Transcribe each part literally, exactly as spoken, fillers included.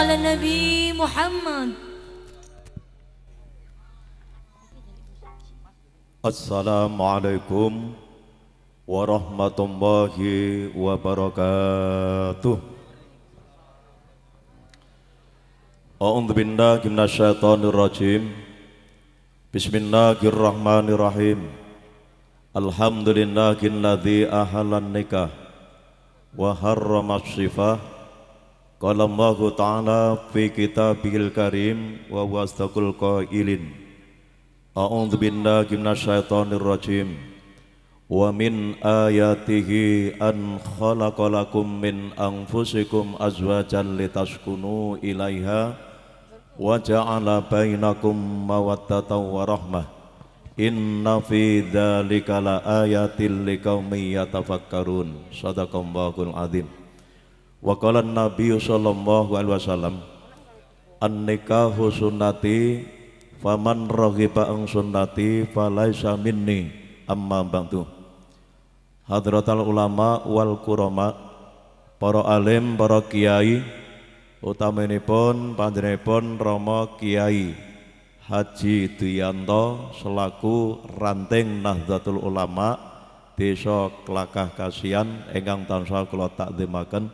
على النبي محمد. Assalamualaikum warahmatullahi wabarakatuh. A'udzu billahi minasyaitonir rajim. Bismillahirrahmanirrahim. Alhamdulillahilladzi ahallan nikah wa harrama shifah. Qala Allahu ta'ala fi kitabihil karim wa wasdaqul qailin. A'udzu billahi minasyaitonir rajim. Wa min ayatihi an khalaqalakum min anfusikum azwajan litaskunu ilaiha wa ja'ala bainakum mawaddatan wa rahmah. Inna fi dzalika laayatil liqaumin yatafakkarun. Shadaqallahul azim. Wa qala an-nabiy sallallahu alaihi wasallam, an-nikahu sunnati faman raghiba an sunnati falaisa minni amma ba'du. Hadratal ulama wal kurama, para alim, para kiai, utaminipun panjenenganipun Rama Kiai Haji Duyanto selaku ranting Nahdlatul Ulama Desa Klakah Kasihan ingkang tansah kula takzimaken.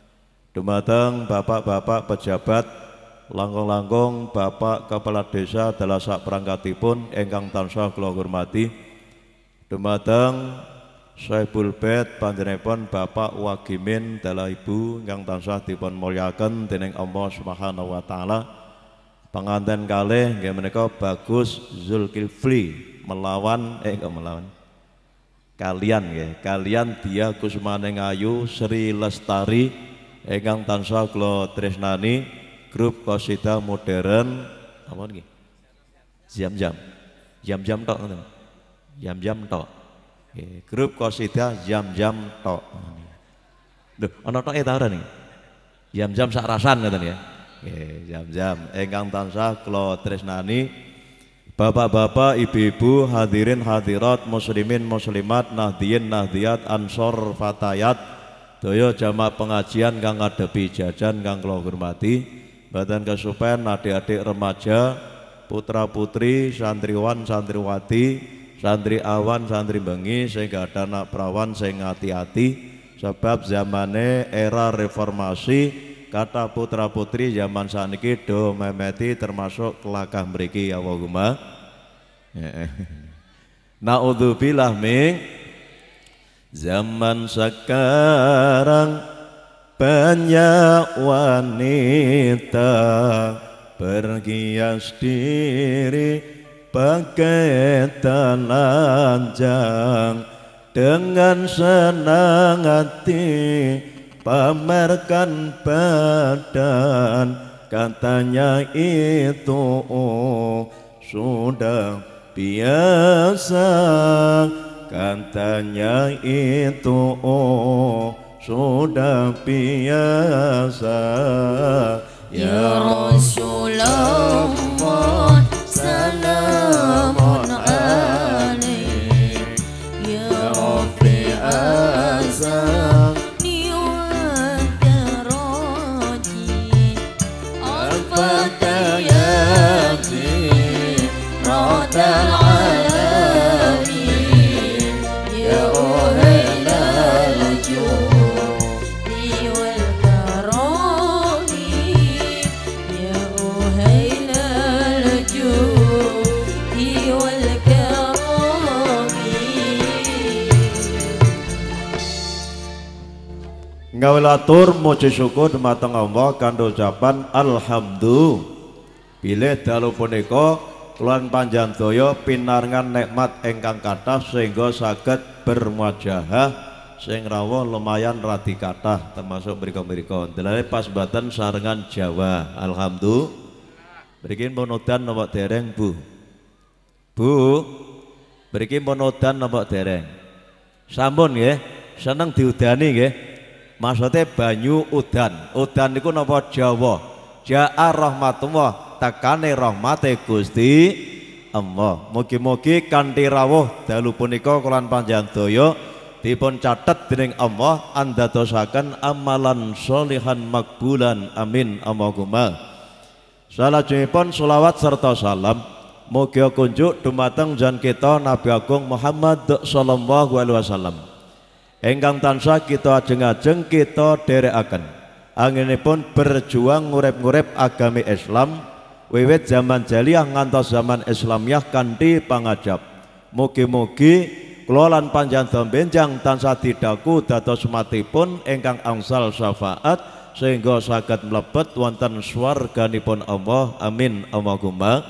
Dumateng bapak-bapak pejabat, langkung-langkung Bapak Kepala Desa adalah sak perangkatipun ingkang tansah kula hormati. Dumateng Saibul Bait panjenenganipun Bapak Wagimin dalah Ibu ingkang tansah dipun mulyakaken dening Allah Subhanahu wa taala. Panganten kalih nggih menika Bagus Zulkifli melawan eh enggak melawan. Kalian nggih, kalian Dia Kusmaning Ayu Sri Lestari ingkang tansah kula tresnani, grup qasidah modern apa nggih? Jam-jam. Jam-jam tok ngoten. Jam-jam tok. Nggih, grup qasidah jam-jam tok. Lho, ana tok e ta ora niki? Jam-jam sak rasan ngoten ya. Nggih, jam-jam ingkang tansah kula tresnani, bapak-bapak, ibu-ibu, hadirin hadirat, muslimin muslimat, nahdiyin nahdiyat, ansor fatayat, daya jamaah pengajian kang ngadepi jajan kang kula hormati, badan kesupen adik-adik remaja, putra-putri, santriwan, santriwati, santri awan, santri bengi, sehingga ada anak perawan sing hati-hati, sebab zamane era reformasi, kata putra-putri zaman saniki do memeti termasuk kelakah mriki ya Allahumma. Naudzubillah min zaman sekarang banyak wanita berhias diri bagai telanjang, dengan senang hati pamerkan badan, katanya itu oh, sudah biasa, katanya itu oh, sudah biasa. Ya Rasulullah salamun alaik, ya Rabbi azani wa daraji, al-fatayati radal alamin, ya uhailal judi wal karami, ya uhailal judi wal karami. Ngawelatur muji syukur dumateng Allah kanthi ucapan alhamdulillah. Bilih dalu punika kula panjang daya pinarengan nikmat ingkang kathah sehingga saged bermuajahah sing rawuh lumayan radi kathah termasuk mriko-mriko. Delane pas baten sarengan Jawa. Alhamdulillah. Mriki pun udan napa dereng, Bu? Bu. Mriki pun udan napa dereng? Sampun nggih. Seneng diudani nggih. Maksudnya banyu udan. Udan niku napa Jawa? Ja'a rahmatullah, tekane rahmate Gusti Allah. Mugi-mugi kanthi rawuh dalu punika kula panjang daya dipun catet dening Allah andadosaken amalan sholihan makbulan amin Allahumma. Salajengipun sholawat serta salam mugi kunjuk dumateng jan kita Nabi Agung Muhammad sallallahu alaihi wasallam ingkang tansah kita ajeng-ajeng kita dherekaken anginipun berjuang ngurip-ngurip agami Islam wiwit zaman jahiliyah ngantos zaman Islamiyah kanthi pangajab. Mugi-mugi kula lan panjenengan benjang tansah didaku dados matipun ingkang angsal syafaat sehingga saged mlebet wonten swarganipun Allah amin Allahumma.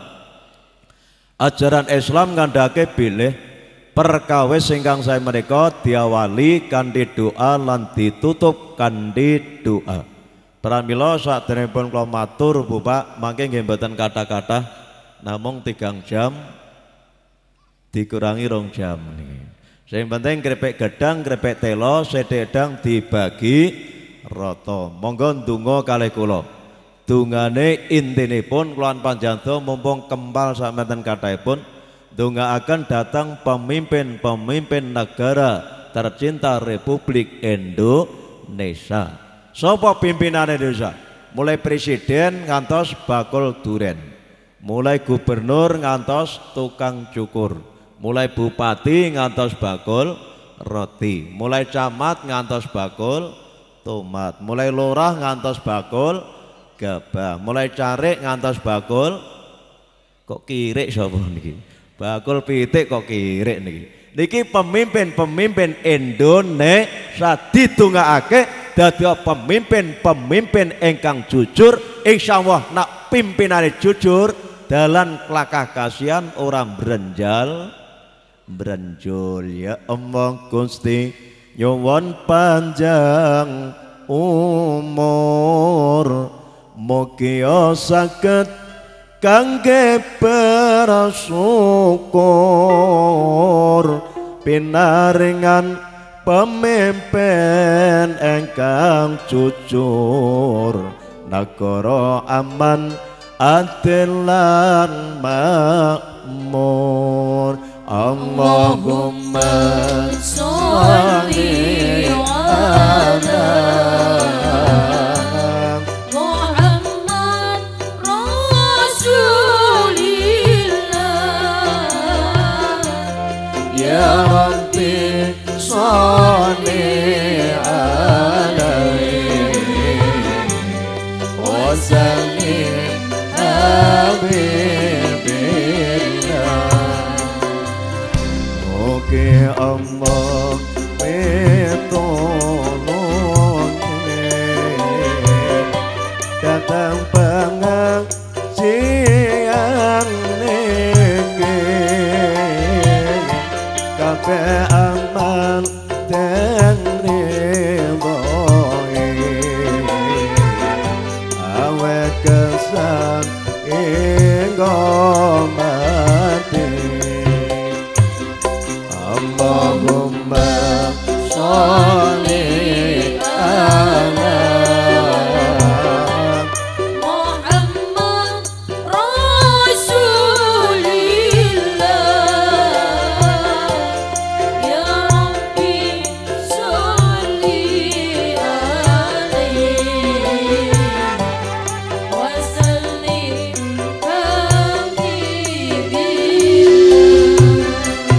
Ajaran Islam ngandhake bilih perkawis ingkang sae menika diawali kanthi doa lan ditutup kanthi doa. Pramila saderengipun kula matur Bu Pak mangke nggih mboten kata-kata namung tigang jam dikurangi rong jam niki. Sing penting krepek gedang, krepek telo, sededang dibagi rata. Monggo ndonga kalih kula. Dungane intinipun kula panjenengan mumpung kempal sampeyan kathahipun ndongaaken datang pemimpin-pemimpin negara tercinta Republik Indonesia. Sapa pimpinan Indonesia? Mulai presiden ngantos bakul duren, mulai gubernur ngantos tukang cukur, mulai bupati ngantos bakul roti, mulai camat ngantos bakul tomat, mulai lurah ngantos bakul gabah, mulai carik ngantos bakul kok kirik sapa niki? Bakul pitik kok kirik niki. Niki pemimpin-pemimpin Indonesia didongakake dadi pemimpin-pemimpin ingkang jujur, insyaallah nak pimpinane jujur dalan kelakah kasihan orang berenjal berenjol. Ya Allah Gusti nyuwun panjang umur mugi saged kangge bersyukur pinaringan pemimpin ingkang jujur nagara aman adil lan makmur. Allahumma sholli ala Muhammad Rasulillah. Ya Rabbi sholli alaihi wa sallim habibillah. Oke Allah pitulunge datang pengajian niki kabeh aman den ridhoi awe kesan inggo mati. Allahumma sholli ala Muhammad Rasulillah. Ya Rabbi sholli alaihi wa sallim habibillah.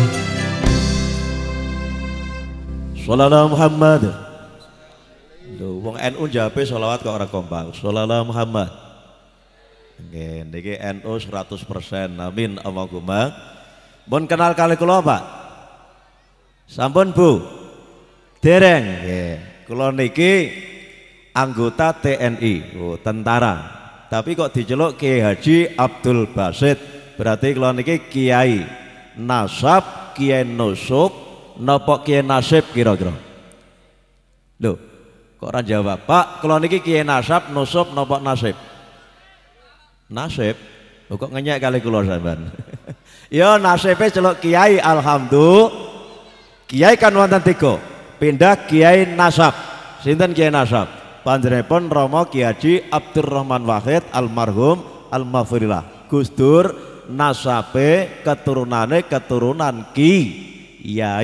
Sholala Muhammad. Lho wong N U njape sholawat kok ora kompak. Sholala Muhammad. Nggih niki N U seratus persen. Amin Allahumma. Mun kenal kali kula Pak? Sampun Bu? Dereng nggih. Kula niki anggota T N I, oh, tentara. Tapi kok diceluk Kiai Haji Abdul Basit. Berarti kula niki kiai nasab, kiai nusuk, napa kiai nasib kira-kira? Loh, kok ora jawab? Pak, kula niki kiai nasab, nusuk napa nasib? Nasib. Loh, kok ngenyek kali kula sampean. Ya nasibe celuk kiai alhamdulillah. Kiai kan wonten tiga. Pindah kiai nasab. Sinten kiai nasab? Panjenenganipun Rama Kiai Haji Abdurrahman Wahid almarhum almaghfirullah. Gus Dur nasabe keturunane keturunan Ki Yai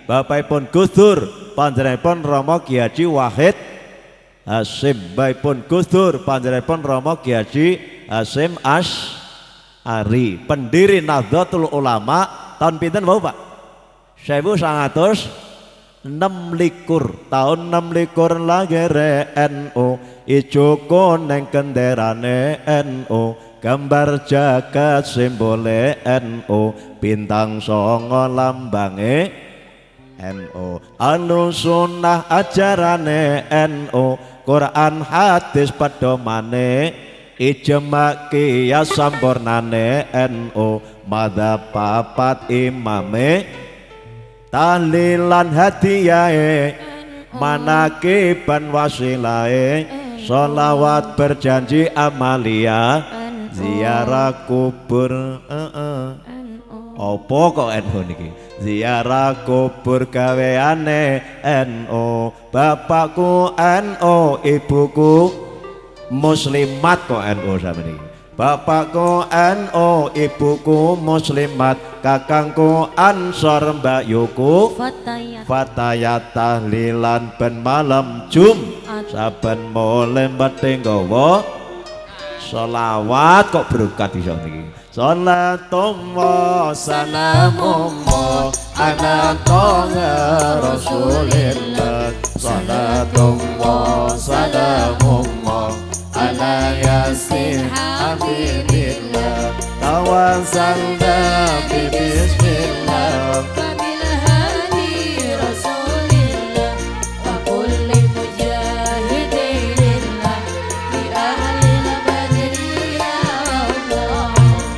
bapakipun Gus Dur panjenenganipun Rama Ki Haji Wahid Hasyim, bapakipun Gus Dur panjenenganipun Rama Ki Haji Hasyim Asy'ari, pendiri Nahdlatul Ulama tahun pinten wau Pak? seribu sembilan ratus enam likur, tahun enam likur lahire N U, ijo koneng kenderane N U, gambar jagat simbole N U, bintang songo lambange N U, anu sunnah ajarane N U, Quran hadis pedomane, ijma qiyas sampurnane N U, madzhab papat imame, tahlilan hadiyahe, manakiban wasilahe, sholawat berjanji amalia, ziarah kubur. uh -uh. Opo kok N U niki? Ziarah kubur gaweane N U, bapakku N U, ibuku muslimat kok N U sama niki. Bapakku N U, ibuku muslimat, kakangku Ansor, mbakyuku Fatayat fatayat, tahlilan ben malam Jumat, saben mulai mbete nggawa sholawat kok berkat iso niki. Sholatullah salamullah ala toha rasulillah, sholatullah salamullah ala yasin habibillah, tawassalna bi bismillah Kabil hadi Rasulillah, wa kulli mujahidillah, di ahli badri ya Allah.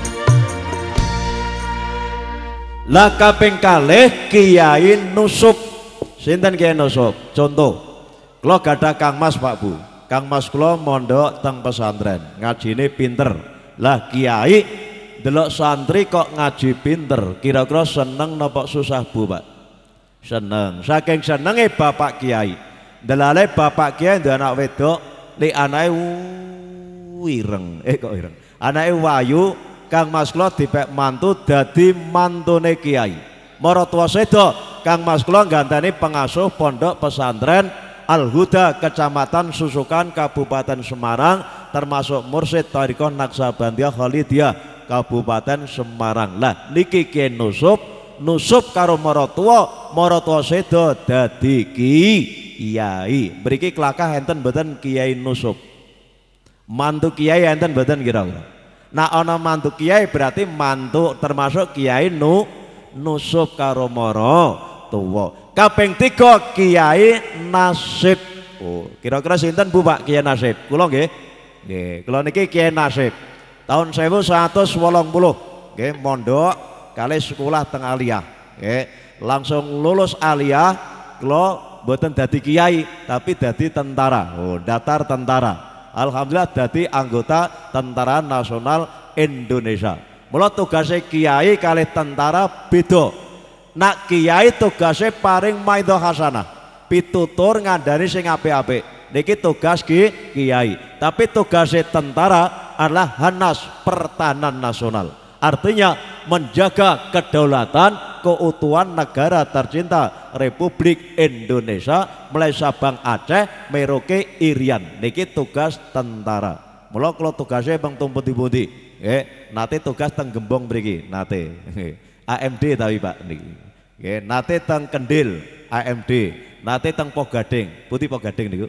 Lah kaping kalih Kiai Nusuk. Sinten Kiai Nusuk? Contoh, kula gadah Kang Mas Pak Bu. Kang Mas kula mondok teng pesantren, ngajine pinter. Lah Kiai delok santri kok ngaji pinter, kira-kira seneng napa susah Bu Pak? Seneng. Saking senenge Bapak Kiai, delale Bapak Kiai ndek anak wedok, li anake wireng. Eh kok wireng? Anake wayu. Kang Mas kula dipek mantu dadi mantune Kiai. Maratuwa sedo Kang Mas kula ganteni pengasuh pondok pesantren Al Huda Kecamatan Susukan Kabupaten Semarang, termasuk mursyid Thariqah Naksabandiyah Khalidiyah Kabupaten Semarang. Lah niki Kiai Nusup, nusup karo maratuwa, maratuwa sedo dadi Kiai. Mriki kelakah enten mboten Kiai Nusup? Mantu Kiai enten mboten kira-kira? Nah ana mantu Kiai berarti mantu termasuk Kiai nu Nusup karo maratuwa. Kaping tiga Kiai Nasib. Oh, kira-kira sinten Bu Pak Kiai Nasib? Kula nggih. Nggih, kula niki Kiai Nasib. Tahun seribu sembilan ratus wolong puluh nggih mondok kali sekolah teng Aliyah. Nggih, langsung lulus Aliyah kula mboten dadi kiai tapi dadi tentara. Oh, daftar tentara. Alhamdulillah dadi anggota Tentara Nasional Indonesia. Mula tugasnya kiai kali tentara beda. Nak kiai tugasnya paring maidho hasanah, pitutur ngandani sing apik-apik. Niki tugas ki kiai. Tapi tugasnya tentara adalah Hanas Pertahanan Nasional. Artinya menjaga kedaulatan, keutuhan negara tercinta Republik Indonesia mulai Sabang Aceh Merauke Irian. Niki tugas tentara. Mula kalau tugasnya bang tumputi-puti, eh, nate tugas teng Gembong mriki, nate A M D tapi Pak niki. Eh, nate teng Kendil A M D, nate teng Pogading, putih Pogading niku.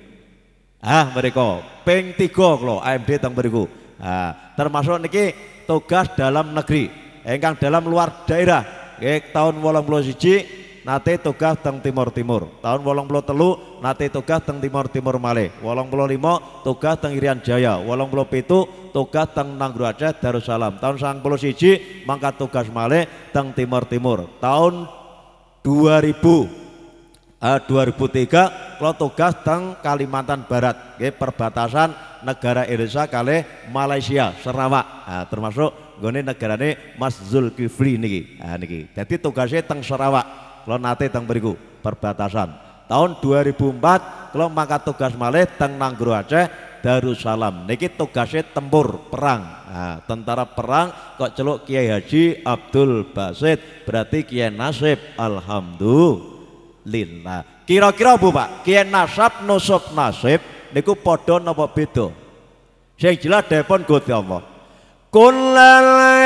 Ah mereka ping tiga kalau A M D teng mriku. Ah, termasuk niki tugas dalam negeri, engkang dalam luar daerah. Nggih tahun wolong puluh siji nate tugas teng Timur Timur. Tahun wolong puluh telu nate tugas teng Timur Timur malih. wolong puluh lima tugas teng Irian Jaya. wolong puluh pitu tugas teng Nanggro Aceh Darussalam. Tahun sangang puluh siji mangkat tugas malih teng Timur Timur. Tahun dua ribu Uh, dua ribu tiga kalau tugas teng Kalimantan Barat, nggih perbatasan negara Indonesia kali Malaysia Sarawak. Nah, termasuk nggone negarane Mas Zulkifli niki. Nah, niki. Jadi tugasnya teng Sarawak. Kalau nate teng mriku perbatasan. Tahun dua ribu empat kalau mangkat tugas malih teng Nanggro Aceh Darussalam. Niki tugasnya tempur perang. Nah, tentara perang kok celuk Kiai Haji Abdul Basit, berarti Kiai Nasib. Alhamdulillah. lillah. Kira-kira Bu Pak, kiye nasab nusub nasib niku padha napa beda? Sing jelas dipun Gusti Allah. Kullal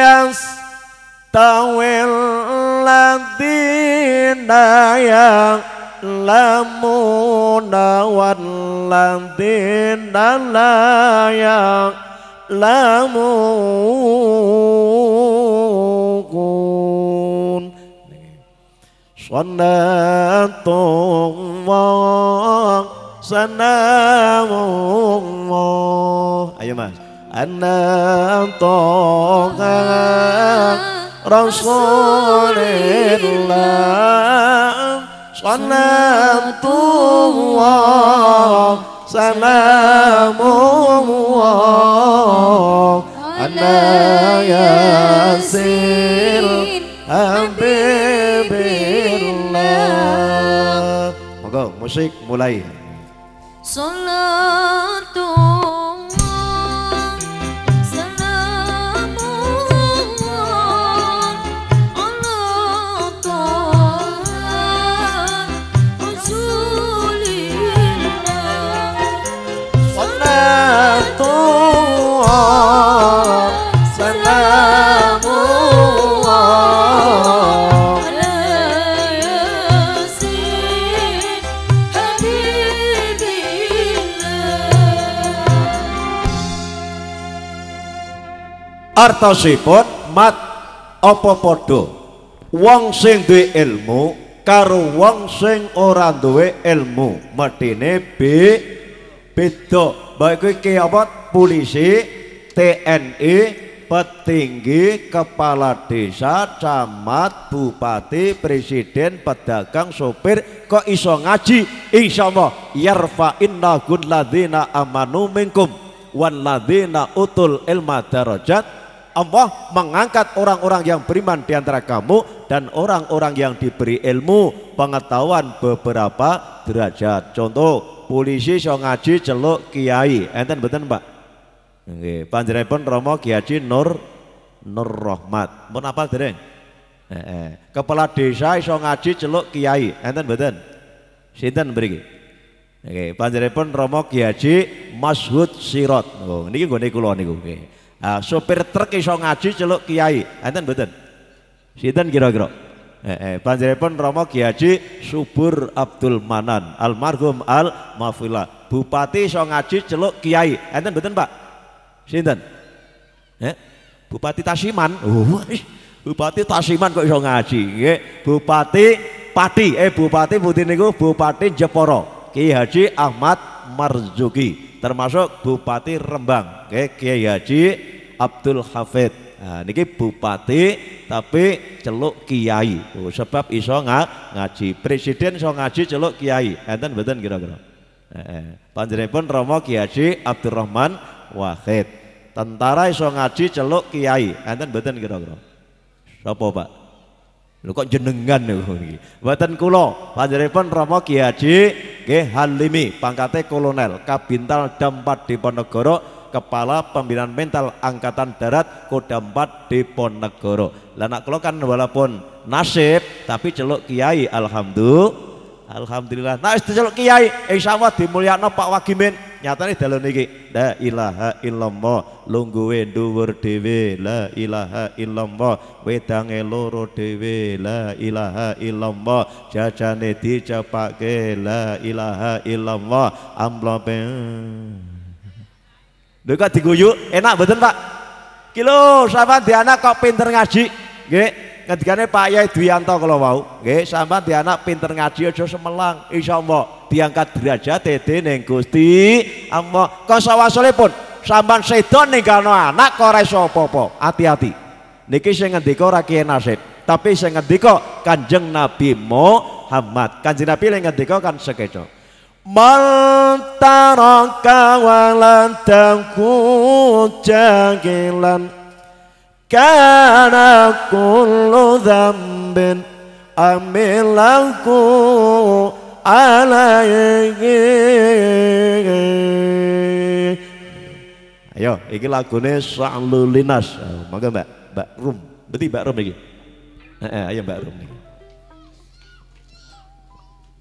yastawil ladzina ya'lamuna wal ladzina la ya'lamun. Sallatullah sanamullah. Ayo Mas. Anna toha Rasulillah Sallatullah Salamullah Ala Yasin Habibillah. Monggo musik mulai. Salatullah salamullah ala Toha Rasulillah. Salatullah salamullah Ala Yasin Habibillah. Artosipun mat apa padha wong sing duwe ilmu karo wong sing ora duwe ilmu medine be beda. Baik iki apa polisi, T N I, petinggi, kepala desa, camat, bupati, presiden, pedagang, sopir kok iso ngaji. Insyaallah yarfa inna gulladzina amanu minkum walladzina utul ilma darajat. Allah mengangkat orang-orang yang beriman di antara kamu dan orang-orang yang diberi ilmu pengetahuan beberapa derajat. Contoh, polisi iso ngaji celuk kiai, enten mboten Pak? Nggih, panjenenganipun Rama Ki Haji Nur Nur Rahmat. Mun apa dereng? Heeh. Kepala desa iso ngaji celuk kiai, enten mboten? Sinten mriki? Nggih, panjenenganipun Rama Ki Haji Mashhud Sirot. Oh, niki nggone kula niku nggih. Ah, sopir truk iso ngaji celuk kiai, enten mboten? Sinten kira-kira? Eh, eh, panjenenganipun Rama Ki Haji Subur Abdul Manan almarhum al Mafila. Bupati iso ngaji celuk kiai, enten mboten Pak? Sinten? Eh? Bupati Tasiman. Oh, Bupati Tasiman kok iso ngaji. Nggih, Bupati Pati, eh Bupati putih niku Bupati Jepara. Ki Haji Ahmad Marzuki, termasuk Bupati Rembang, nggih Kiai Haji Abdul Hafid. Nah, niki bupati tapi celuk kiai. Oh, sebab iso ngaji. Presiden iso ngaji celuk kiai. Enten mboten kira-kira? Heeh. Panjenenganipun Rama Ki Haji Abdurrahman Wahid. Tentara iso ngaji celuk kiai. Enten mboten kira-kira? Sapa Pak? Lho kok jenengan niku niki. Mboten kula. Panjenenganipun Rama Ki Haji nggih Halimi, pangkate kolonel, Kabintal Dampat Diponegoro, Kepala Pembinaan Mental Angkatan Darat Kodam empat Diponegoro. Lah nak kula kan walaupun nasib tapi celuk kiai, alhamdulillah. Alhamdulillah. Nah, celuk kiai insyaallah dimulyakno Pak Wagimin. Nyatane dalu niki la ilaha illallah, lungguhe dhuwur dhewe la ilaha illallah, wedange loro dhewe la ilaha illallah, jajane dicepake la ilaha illallah, amplope lho kok diguyu enak mboten Pak? Kilo sampean di anak kok pinter ngaji nggih, ngendikane Pak Yai Dwianto kala wau nggih, sampean di anak pinter ngaji aja semelang, insyaallah diangkat derajat dening Gusti Allah. Kok sawasulipun sampean sedo ninggalno anak kok ora iso apa-apa, hati-hati. Niki sing ngendika ora Kiai Nasib, tapi sing ngendika Kanjeng Nabi Muhammad. Kanjeng Nabi sing ngendika kan sekeco. Man taraka waladaku jagilan kana kullu dzambin amilahu alaihi. Ayo, iki lagune Sa'lulinas. Oh, monggo Mbak, Mbak Rum. Berarti Mbak Rum iki. Heeh, ayo Mbak Rum niki.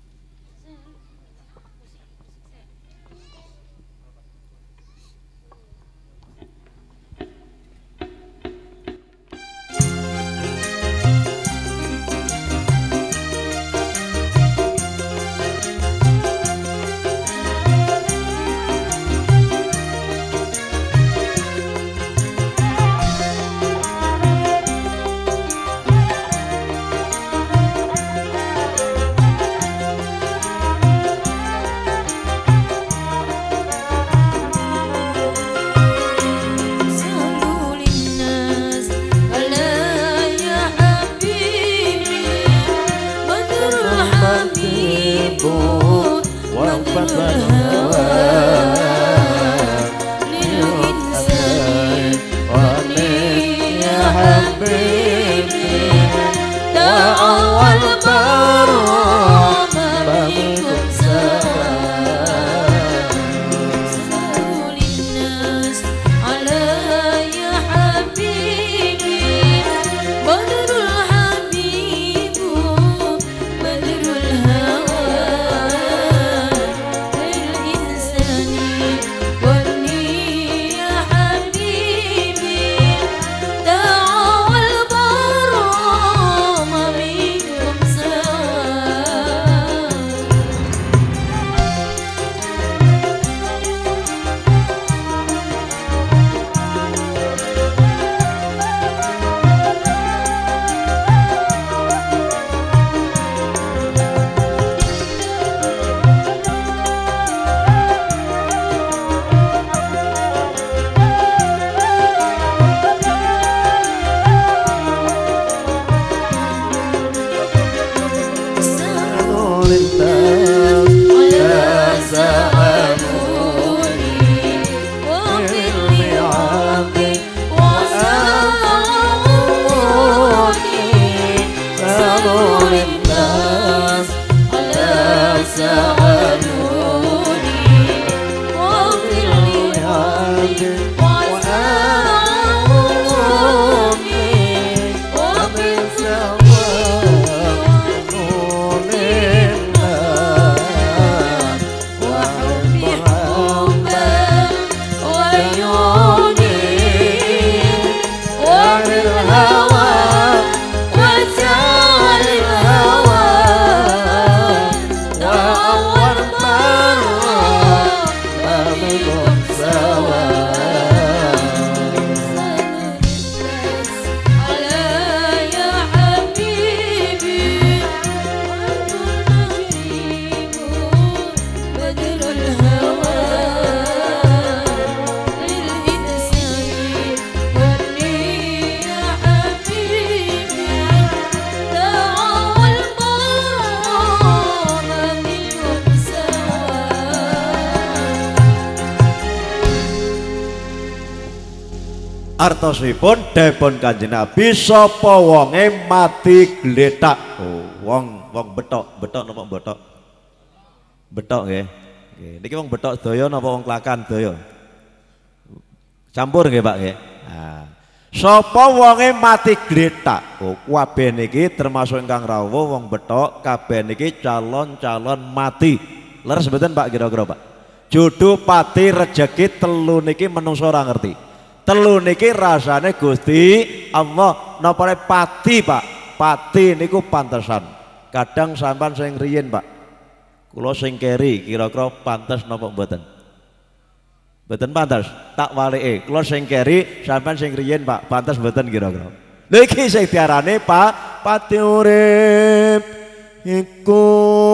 Artosipun dipun Kanjeng Nabi sapa wonge mati gletak. Oh, wong wong betok, betok napa betok? Betok nggih. Nggih, niki wong betok daya napa wong klakan daya? Campur nggih, Pak nggih. Nah, sapa wonge mati gletak. Oh, kabeh niki termasuk ingkang rawuh wong betok, kabeh niki calon-calon mati. Leres mboten Pak kira-kira, Pak? Jodoh pati rejeki telu niki menungso ora ngerti. Telu niki rasane Gusti Allah napa pati Pak. Pati niku pantesan. Kadang sampean sing riyin Pak. Kula sing keri kira-kira pantes napa mboten? Mboten pantes. Tak walike. Kula sing keri sampean sing riyin Pak. Pantes mboten kira-kira? Lha iki sing diarani Pak pati urip iku.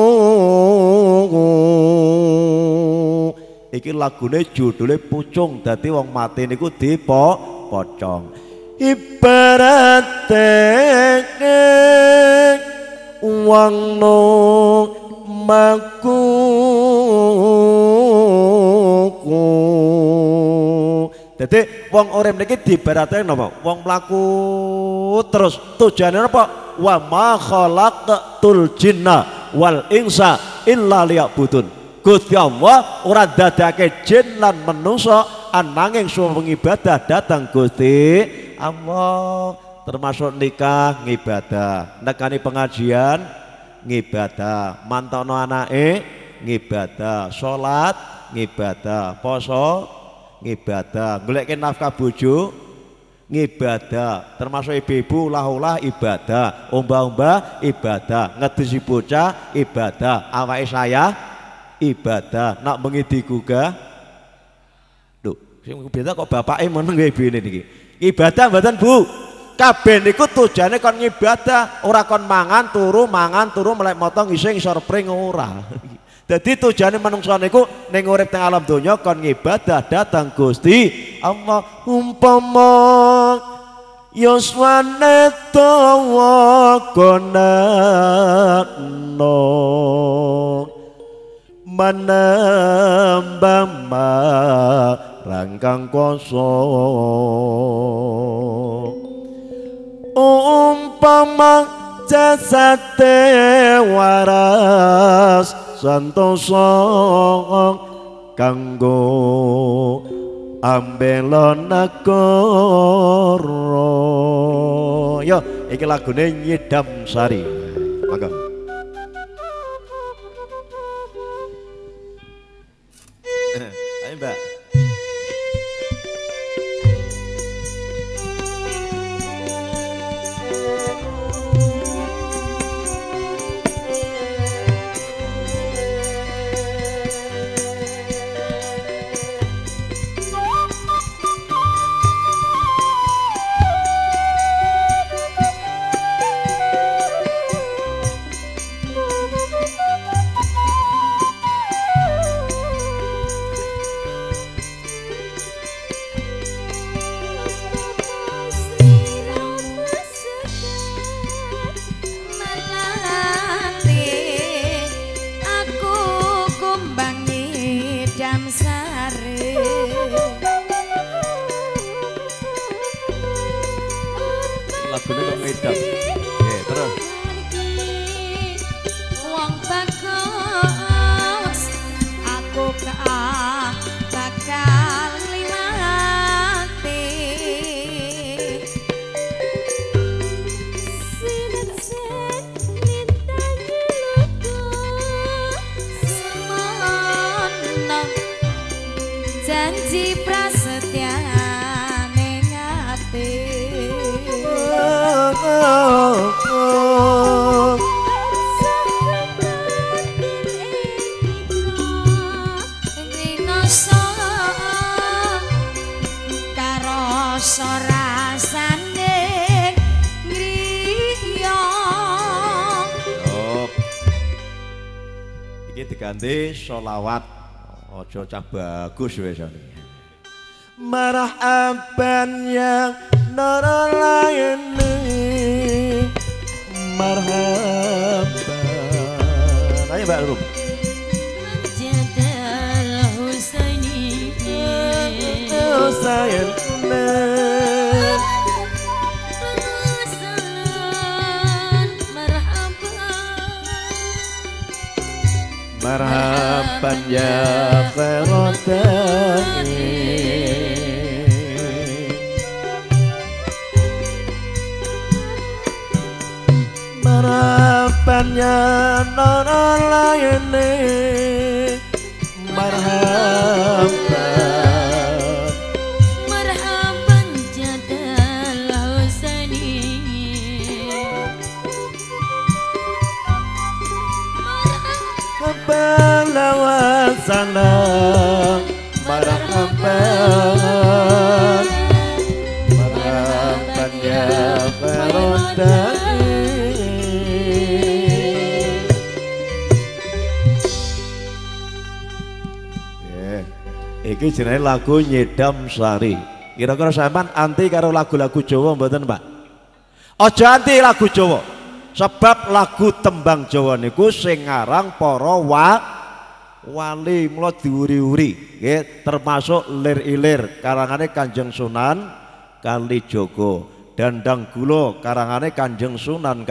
Iki lagune judule Pucung, dadi wong mati niku dipo pocong. Ibarate wong no maku dadi wong urip niki dibarate napa? Wong mlaku terus tujuane napa? Wa ma khalaqtul jinna wal insa illa liya'budun. Gusti Allah ora dadake jin lan menungso ananging suwung ibadah datang Gusti Allah. Termasuk nikah ngibadah, nekani pengajian ngibadah, mantokno anake ngibadah, salat ngibadah, poso ngibadah, goleke nafkah bojo ngibadah, termasuk ibu-ibu ulah-ulah ibadah, omba-omba ibadah, ngedesi bocah ibadah, awake saya ibadah, nak bengi digugah. Lho, sing biasa kok bapake meneng nggih ibune niki. Ibadah mboten Bu. Kabeh niku tujuane kon ngibadah, ora kon mangan turu, mangan turu melek motong ising isor pring ora. Dadi tujuane manungsa niku ning urip teng alam donya kon ngibadah datang Gusti Allah. Umpama yuswane tawa konakno menambah rangkang koso umpama jasate waras santoso kanggo ambelon negara. Yo iki lagune Nyidam Sari. Monggo. Ayo Mbak. Lagune kok ngedam. Nggih, terus. Wong bagus aku ka bakal liwat siji prasetyane ngati sorasane ngriya. Iki diganti sholawat aja cah bagus wis iki. Marhaban ya nara layani marhaban. Ayo Mbak Rum. Jadal Husaini Husain marhaban ya Ferodani marhaban ya nara layani marhaban marhaban jadal Husaini Bala sana marhaban marhaban ya Ferodani. Iki jenenge lagu Nyedam Sari. Kira-kira sampean anti karo lagu-lagu Jawa mboten, Pak? Aja anti lagu Jawa. Sebab lagu tembang Jawa niku sing ngarang para wa wali mula diuri-uri, nggih, termasuk lir-ilir karangane Kanjeng Sunan Kalijaga, Dandang Gula karangane Kanjeng Sunan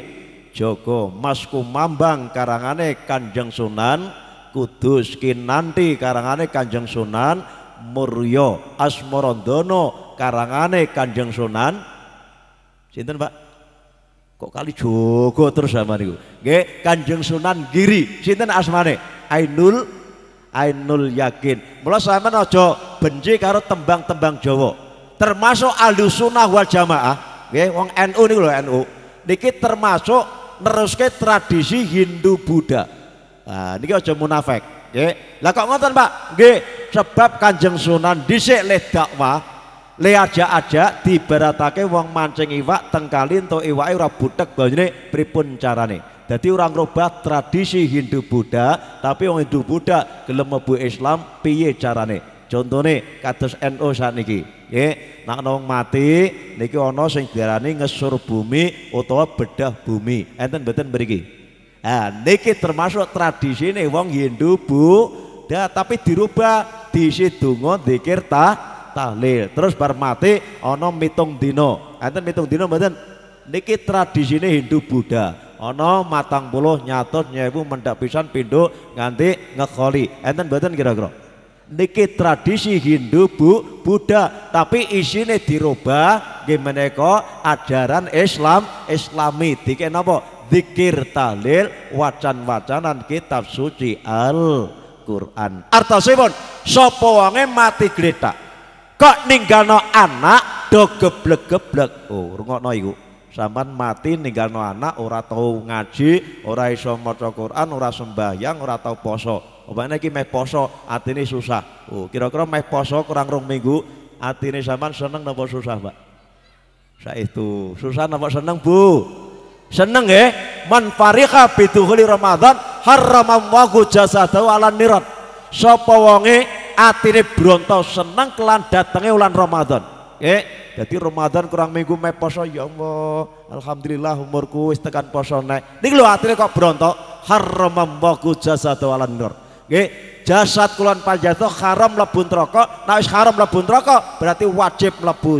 Kalijaga, Mas Kumambang karangane Kanjeng Sunan Kudus, Kinanti karangane Kanjeng Sunan Murya, Asmarandana karangane Kanjeng Sunan sinten, Pak? Kok Kalijaga terus sama niku? Nggih, Kanjeng Sunan Giri, sinten asmane? Ainul Ainul Yakin. Mula sampean aja benci karo tembang-tembang Jawa. Termasuk Ahlussunnah wal Jamaah, nggih, wong N U niku lho N U. Niki termasuk neruske tradisi Hindu Buddha. Nah, niki aja munafik, nggih. Lah kok ngoten, Pak? Nggih, sebab Kanjeng Sunan dhisik le dakwah, le ajak-ajak dibaratake wong mancing iwak tengkali entuk iwake ora butek banyune pripun carane. Jadi orang rubah tradisi Hindu Buddha, tapi orang Hindu Buddha gelem mlebu Islam piye carane? Contone kados N U sakniki. Nggih, nek wong mati niki ana sing diarani ngesur bumi utawa bedah bumi. Enten mboten mriki? Ah, niki termasuk tradisine wong Hindu Buddha, tapi dirubah diisi donga zikir tah tahlil. Terus bar mati ana mitung dina. Enten mitung dina mboten? Niki tradisine Hindu Buddha. Ana matang puluh nyatus nyewu mendak pisan pindho nganti ngekholi. Enten mboten kira-kira? Niki tradisi Hindu Bu Buddha, tapi isine dirubah nggih menika ajaran Islam Islami. Dike napa? Zikir tahlil wacan-wacanan kitab suci Al-Qur'an. Artosipun sapa wonge mati gletak kok ninggalno anak do geblek-geblek. Oh, rungokno iku. Sampan mati ninggalno anak ora tau ngaji, ora iso maca Quran, ora sembahyang, ora tau poso. Opane iki meh poso, atine susah. Oh, kira-kira meh poso kurang rong minggu, atine sampan seneng napa susah, Pak? Saestu, susah napa seneng, Bu? Seneng nggih. Man fariqa bidukhuli Ramadan harramallahu jasadahu ala nirat. Sapa wonge atine bronto seneng kelan datenge wulan Ramadan. Nggih. Jadi Ramadan kurang minggu meh poso, ya Allah, alhamdulillah umurku wis tekan poso nek. Niki lho atine kok brontok, haramallahu jasadahu ala nur. Nggih, jasad kula panjenengan haram mlebu neraka, nek wis haram mlebu neraka berarti wajib mlebu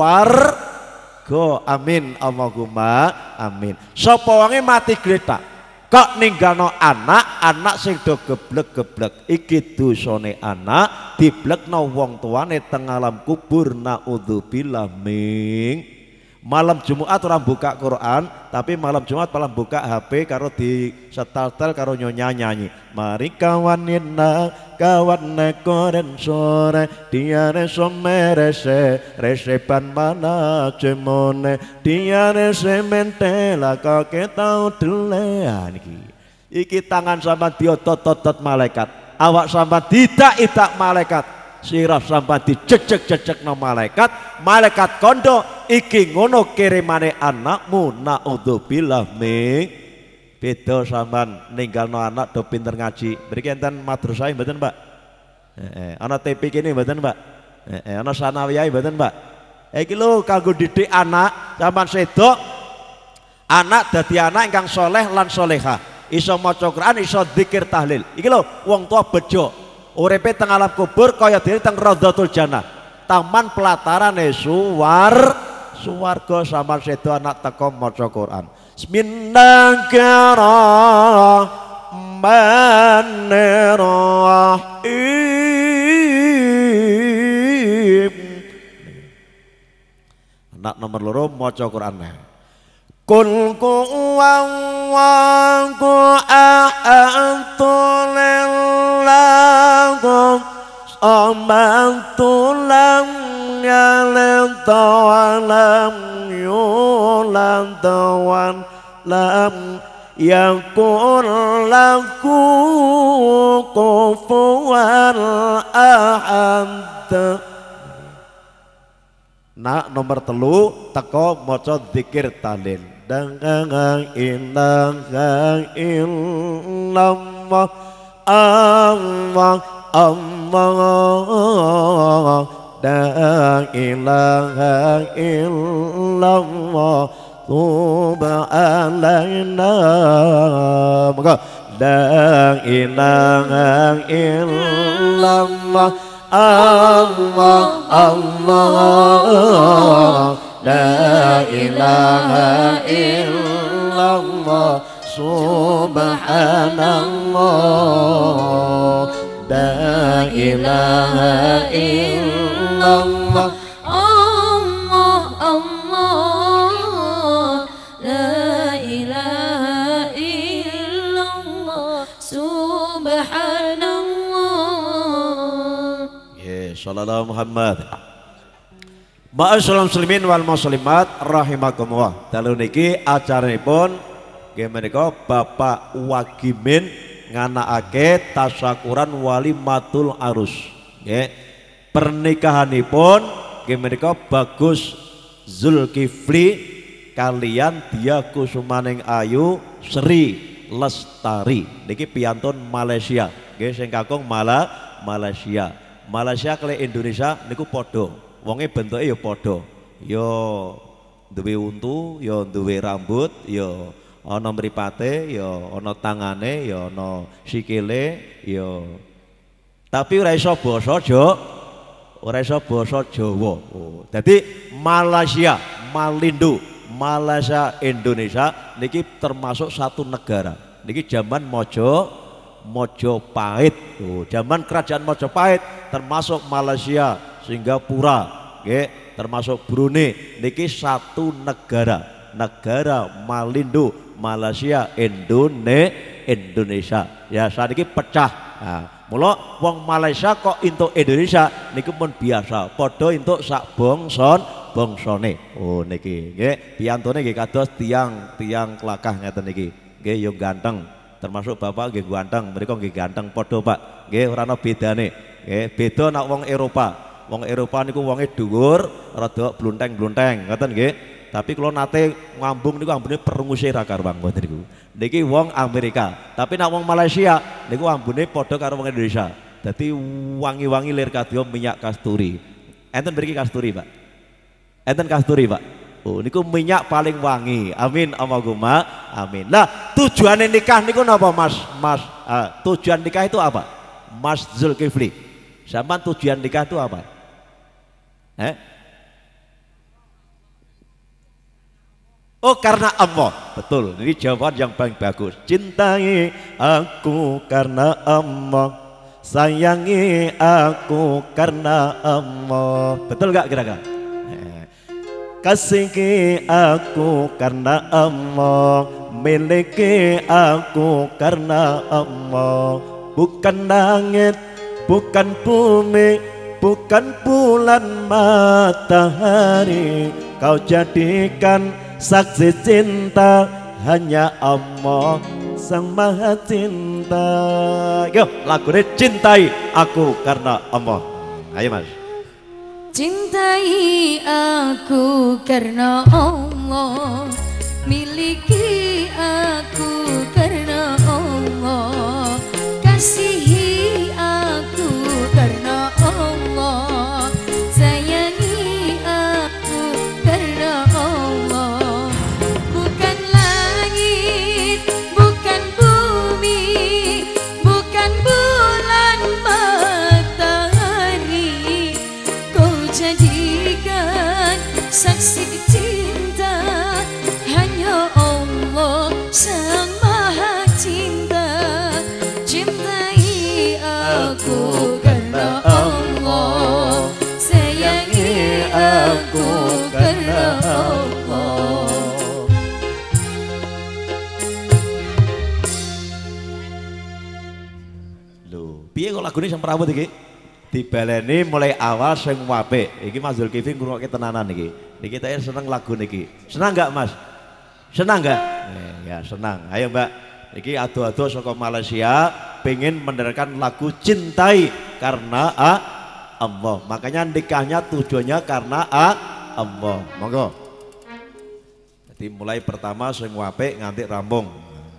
swarga. Amin Allahumma amin. Sapa wonge mati gletak kok ninggalno anak, anak sing do geblek-geblek, iki dosane anak diblekno wong tuane teng alam kubur, naudzubillah min Malam Jumat orang buka Quran, tapi malam Jumat malam buka H P karo di setel-setel karo nyonya nyanyi. Mari kawan nina kawan nekoren sore diare somerese resepan mana cemone diare sementela kau ketau delean iki. Iki tangan sama diotot-otot malaikat, awak sama tidak-idak malaikat, sirah sama dicecek-cecek no malaikat, malaikat kondo iki ngono kirimane anakmu naudzubillah ming beda sampean ninggalno anak do pinter ngaji. Mriki enten madrasah mboten, Pak? Heeh, ana T P kene mboten, Pak? Heeh, ana sanawiyah mboten, Pak? Iki lho kanggo didik anak sampean sedok anak dadi anak ingkang soleh lan solehah. Iso maca Quran, iso zikir tahlil. Iki lho wong tua bejo uripe teng alam kubur kaya dene teng Raudhatul Jannah, taman pelatarane suwar suwarga sama sedo anak teko maca Quran. Bismillahirrahmanirrahim. Anak nomor loro maca Quran. Kul kuwallahu ahadun lallahu samad lam yalid walam yulad walam yakul lahu kufuwan ahad. Nak nomor telu teko maca zikir tahlil. La ilaha illallah Allah Allah la ilaha illallah subhanallah. Maka la ilaha illallah Allah Allah la ilaha illallah subhanallah la ilaha illallah Allah Allah la ilaha illallah subhanallah. Ya sallallahu Muhammad. Ma'asyiral muslimin wal muslimat rahimakumullah. Dalu niki acaranipun nggih menika Bapak Wagimin nganakake tasyakuran walimatul arus. Nggih. Pernikahanipun nggih menika Bagus Zulkifli kalian Dia Kusumaning Ayu Sri Lestari. Niki piyantun Malaysia. Nggih sing kakung Mala Malaysia. Malaysia kali Indonesia niku padha. Wonge bentuke ya padha, ya duwe untu, ya duwe rambut, ya ana mripate, ya ana tangane, ya ana sikile, ya tapi ora iso basa Jawa, ora iso basa Jawa. Oh, dadi Malaysia, Malindo, Malaysia, Indonesia niki termasuk satu negara. Niki zaman Mojo Mojopahit. Oh, zaman kerajaan Mojopahit termasuk Malaysia, Singapura, nggih, termasuk Brunei, niki satu negara, negara Malindo, Malaysia, Indone, Indonesia. Ya saat ini pecah. Nah, mula wong Malaysia kok untuk Indonesia niki pun biasa, padha untuk sak bangson bangsane. Oh niki, nggih, piyantune nggih kados tiang-tiang kelakah ngeten niki. Nggih yo ganteng, termasuk bapak nggih ganteng, mriku nggih ganteng padha Pak. Nggih ora ana bedane. Nggih, beda nak wong Eropa. Wong Eropa niku wonge dhuwur, rada blunteng-blunteng, ngoten nggih. Tapi kalau nate ngambung niku ambune perunguse ra karuang ngoten niku. Niki wong Amerika. Tapi nak wong Malaysia niku ambune padha karo wong Indonesia. Dadi wangi-wangi lir kadya minyak kasturi. Enten mriki kasturi, Pak? Enten kasturi, Pak? Oh, niku minyak paling wangi. Amin Allahumma amin. Lah, tujuane nikah niku napa, Mas? Mas, uh, tujuan nikah itu apa? Mas Zulkifli. Sama tujuan nikah itu apa? Eh? Oh karena Allah. Betul, ini jawaban yang paling bagus. Cintai aku karena Allah, sayangi aku karena Allah. Betul gak kira-kira? Eh. Kasihi aku karena Allah, miliki aku karena Allah. Bukan langit, bukan bumi, bukan bulan matahari, kau jadikan saksi cinta hanya Allah sang maha cinta. Yo, lagu ini cintai aku karena Allah. Ayo mas. Cintai aku karena Allah, miliki aku karena Allah, kasihi aku karena Allah, sayangi aku karena Allah. Bukan langit, bukan bumi, bukan bulan matahari, kau jadikan saksi cinta hanya Allah sang maha cinta. Cintai aku karena Allah, sayangi aku karena Allah. Lho, piye kok lagu ini yang perawat iki? Dibaleni mulai awal sing apik. Iki Mas Zulkifli ngrungokke tenanan iki. Niki saya seneng lagu niki. Senang enggak Mas? Senang enggak? Eh, ya senang. Ayo Mbak. Iki ado-ado saka Malaysia pengen mendengarkan lagu Cintai karena A Allah. Makanya nikahnya tujuannya karena A Allah. Monggo. Jadi mulai pertama sing apik nganti rampung.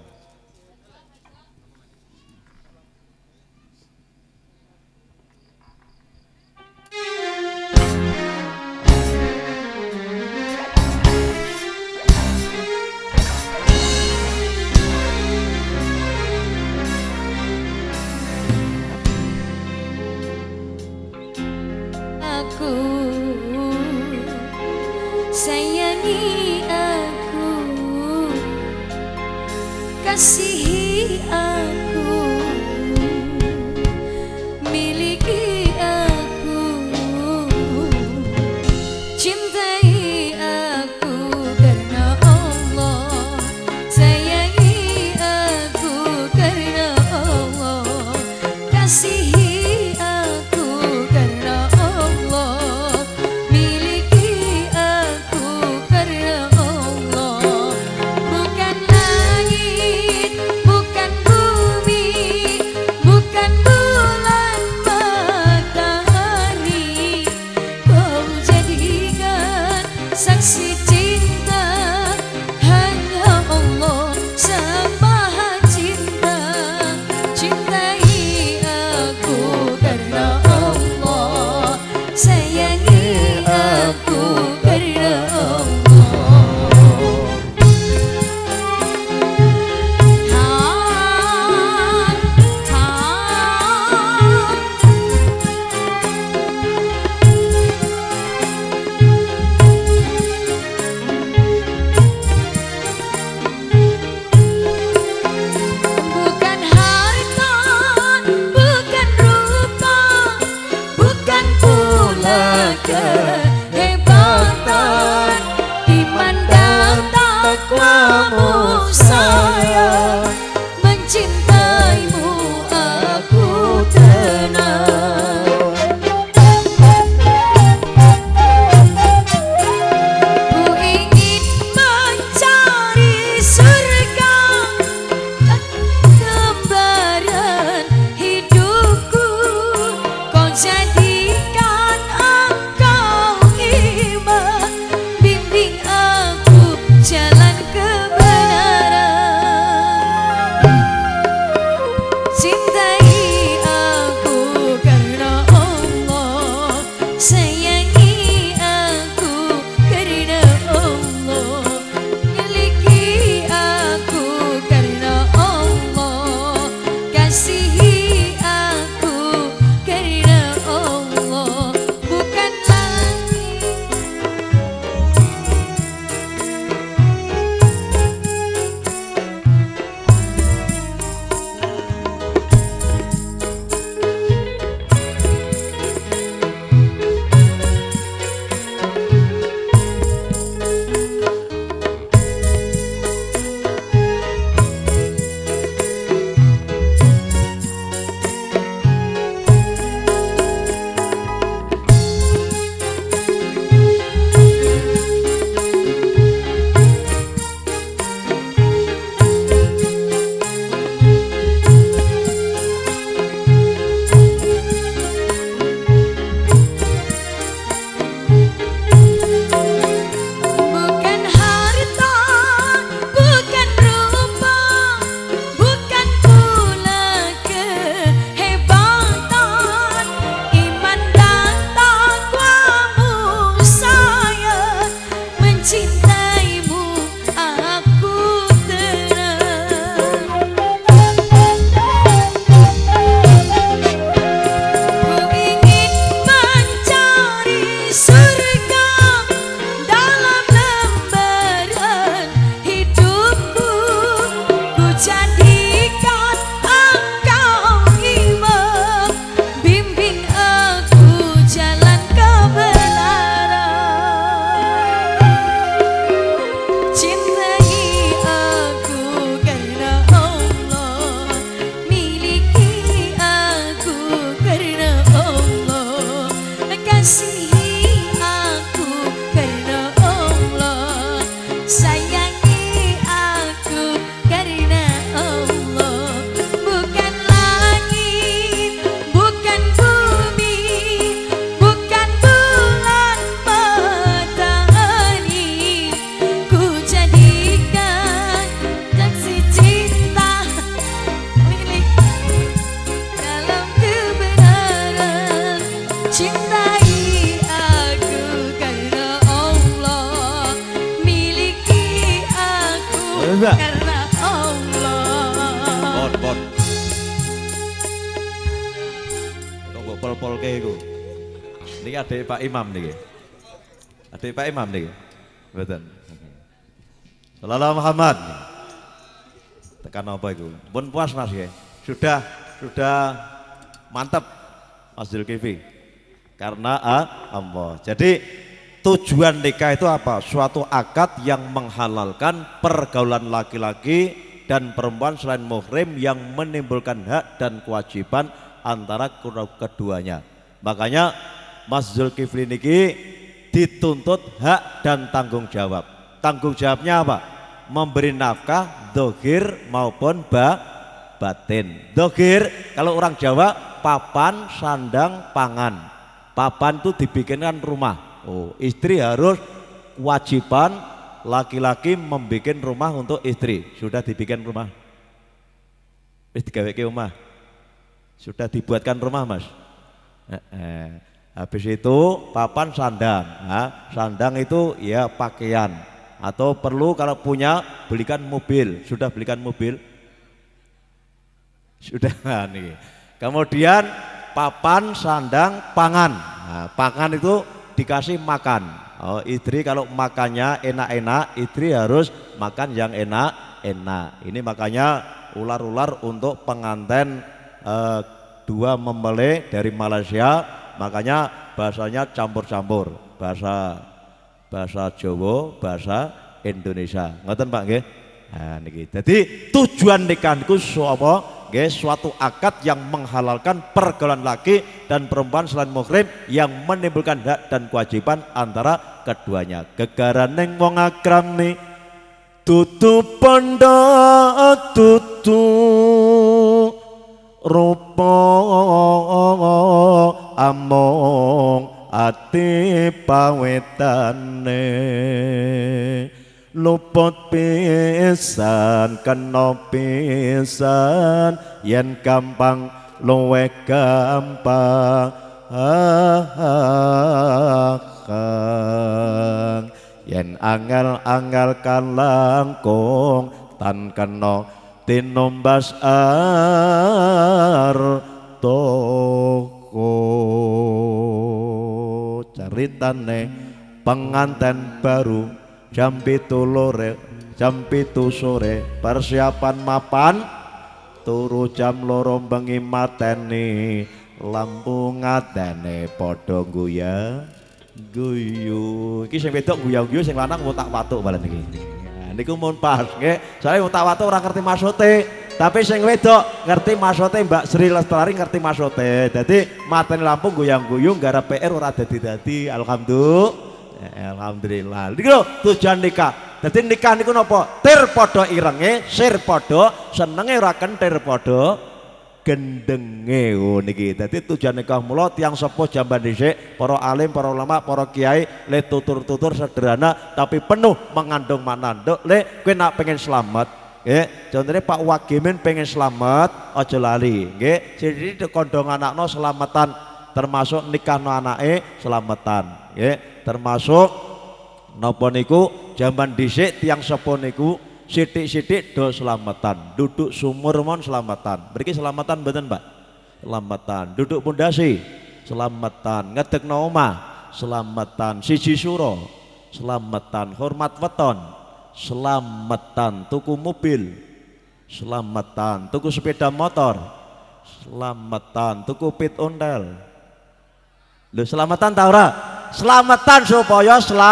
Aku sayangi aku, kasihi aku, miliki aku, cintai aku karena Allah, sayangi aku karena Allah, kasihi saksi cinta hanya Allah sang maha cinta. Cintai aku karena Allah, sayangi aku karena kehebatan iman dan takwamu sayang, mencintaimu aku tenang. Ku ingin mencari surga, gambaran hidupku kau jadikan engkau iman, bimbing aku jalan kebenaran. Cintai aku karena Allah, sayangi aku karena Allah, miliki aku karena Allah, kasihi aku karena Allah. Mbak. karena Allah. Bon, bon. Kok mbok pol-polke iku. Niki adik Pak Imam niki. Adik Pak Imam niki. Mboten. Sallallahu Muhammad. Tekan apa iku? Pun puas Mas ya. Sudah, sudah mantap Mas Zulkifli. Karena ah, Allah. Jadi tujuan nikah itu apa? Suatu akad yang menghalalkan pergaulan laki-laki dan perempuan selain muhrim yang menimbulkan hak dan kewajiban antara keduanya. Makanya Mas Zulkifli niki dituntut hak dan tanggung jawab. Tanggung jawabnya apa? Memberi nafkah dohir maupun ba, batin. Dohir kalau orang Jawa papan, sandang, pangan. Papan itu dibikinkan rumah. Oh, istri harus kewajiban laki-laki membuat rumah untuk istri. Sudah dibikin rumah? Wis digaweke rumah. Sudah dibuatkan rumah, Mas. Eh, eh. Habis itu papan sandang. Nah, sandang itu ya pakaian. Atau perlu kalau punya belikan mobil. Sudah belikan mobil? Sudah nih. Kemudian papan, sandang, pangan. Nah, pangan itu dikasih makan. Oh, istri kalau makannya enak-enak, istri harus makan yang enak-enak. Ini makanya ular-ular untuk pengantin eh, dua mempelai dari Malaysia, makanya bahasanya campur-campur, bahasa bahasa Jawa, bahasa Indonesia. Ngoten Pak nggih? Nah niki. Jadi tujuan nikah niku sapa? Nggih, suatu akad yang menghalalkan pergaulan laki dan perempuan selain muhrim yang menimbulkan hak dan kewajiban antara keduanya. Gegaraneng wong akrami tutu pondok tutu rupa among ati pawetane luput pisan kena pisan yen gampang luwih gampang ah, yen angel-angel kan langkung tan kena tinumbas artoko. Caritane pengantin baru jam pitu lore, jam pitu sore persiapan mapan turu jam loro bengi mateni lampu ngatene padha guya guyu. Iki sing wedok guyu-guyu sing lanang wutak watuk balen iki. Nah, niku mun pas nggih. Soale wutak watuk ora ngerti maksude, tapi sing wedok ngerti maksude. Mbak Sri Lestari ngerti maksude. Dadi mateni lampu goyang-guyu garap P R ora dadi-dadi. Alhamdulillah. Alhamdulillah. Niku tujuan nikah. Dadi nikah niku napa? Tir padha irenge, sir padha senenge, ora kentir padha gendenge. Oh niki. Dadi tujuan nikah mula tiyang sepuh jamban dhisik, para alim, para ulama, para kiai le tutur-tutur sederhana tapi penuh mengandung makna. Nduk, le kowe nak pengen selamat, nggih. Contone Pak Wagimin pengen selamat, aja lali, nggih. Jadi kondong anakno selamatan, termasuk nikahno anake selamatan, nggih. Termasuk napa niku jaman dhisik tiyang sepuh niku sithik-sithik do selamatan, duduk sumur mon selamatan. Mriki selamatan mboten, Pak? Selamatan. Duduk pondasi selamatan, ngedekno omah selamatan, siji sura selamatan, hormat weton selamatan, tuku mobil selamatan, tuku sepeda motor selamatan, tuku pit ontel. Lho selamatan ta ora? Selamatan supaya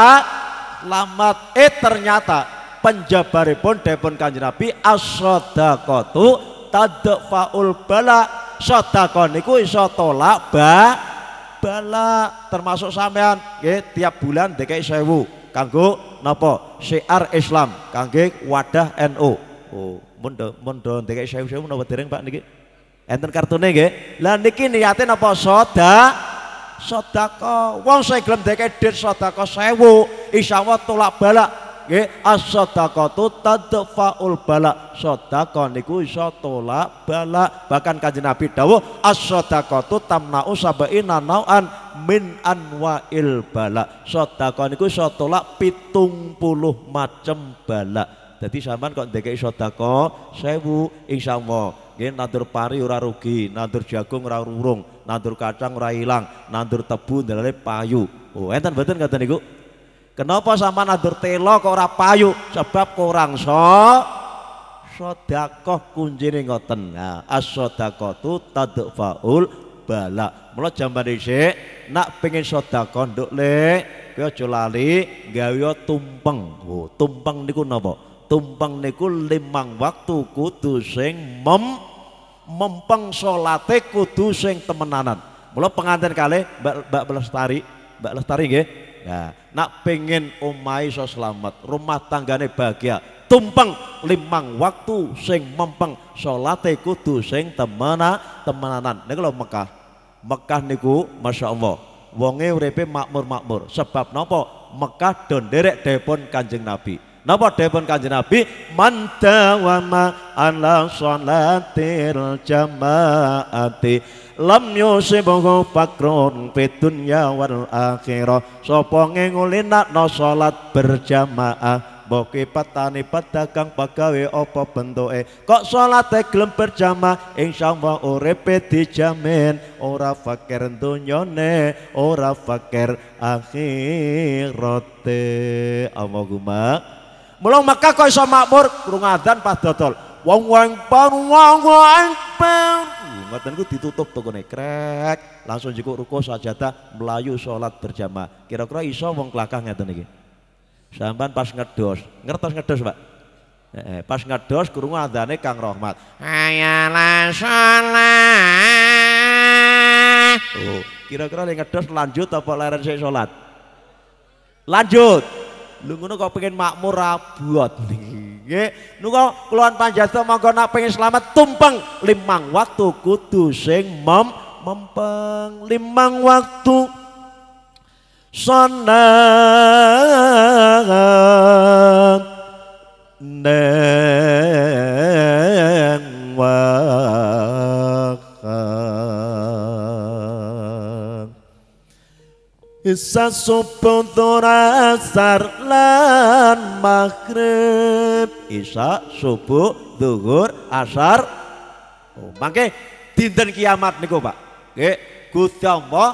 selamat. Eh ternyata penjabaripun dipun Kanjeng Nabi as-shadaqatu tadfa'ul bala. Sedekah niku iso tolak ba bala. Termasuk sampean nggih tiap bulan dikei sewu kanggo napa? Syiar Islam, kangge wadah N U. Oh, mun mun dikei sewu-sewu napa dereng Pak niki? Enten kartune nggih. Lah niki niate napa? Sedekah. Sedekah wong sing gelem dikek dit sedekah sewu insyaallah tolak balak nggih. As-shadaqatu tadfa'ul bala. Sedekah niku iso tolak balak. Bahkan Kanjeng Nabi dawuh as-shadaqatu tamna'u sab'ina nau'an min anwa'il bala. Sedekah niku iso tolak pitung puluh macem balak. Jadi sampean kok ndekeki sedekah sewu insyaallah nggih nandur pari ora rugi, nandur jagung ora urung, nandur kacang ora ilang, nandur tebu ndalane payu. Oh, enten mboten ngoten niku? Kenapa sampean nandur telo kok ora payu? Sebab kurang so sedekah kuncine ngoten. Nah, as-shadaqatu tadfaul bala. Mula jaman dhisik nak pengen sedekah nduk Le, kowe aja lali gawe tumpeng. Oh, tumpeng niku napa? Tumpeng niku limang waktu kudu sing mem mempeng salate kudu sing temenanan. Mula pengantin kalih Mbak Mbak Lestari, Mbak Lestari nggih. Nah, nak pengen omahe iso slamet, rumah tanggane bahagia, tumpeng limang waktu sing mempeng salate kudu sing temena temenanan. Niku lho Mekah. Mekah niku Masya Allah wonge uripe makmur-makmur. Sebab napa? Mekah do nderek dipun Kanjeng Nabi. Napa dipun Kanjeng Nabi? Man dawama ala sholatil jamaati lam yusibuhu fakrun fid dunya wal akhirah. Sapa ngengulina salat berjamaah boki patani pedagang pagawe apa bentuke kok salate gelem berjamaah insyaallah uripe dijamin ora fakir dunyane ora fakir akhirate. Allahumma mula Mekah kok iso makmur krungu adzan pas dodol wong wong par wong wong par ngoten ku ditutup tokone krek langsung jiko ruko sajadah melayu salat berjamaah. Kira-kira iso wong kelakah ngeten iki? Sampan pas ngedos, ngertos ngedos Pak? Eh, pas ngedos krungu adzane Kang Rahmat. Hayalan salat. Oh, kira-kira nek ngedos lanjut apa leren sik salat? Lanjut. Lho ngono kok pengen makmur abot nggih. Nuga kuluan panjasta monggo nak pengen selamat tumpeng limang waktu kudu sing mem mempeng limang waktu salat neng wakan isa subuh asar lan maghrib. Isa subuh zuhur asar. Oh, mangke dinten kiamat niku Pak nggih Gusti Allah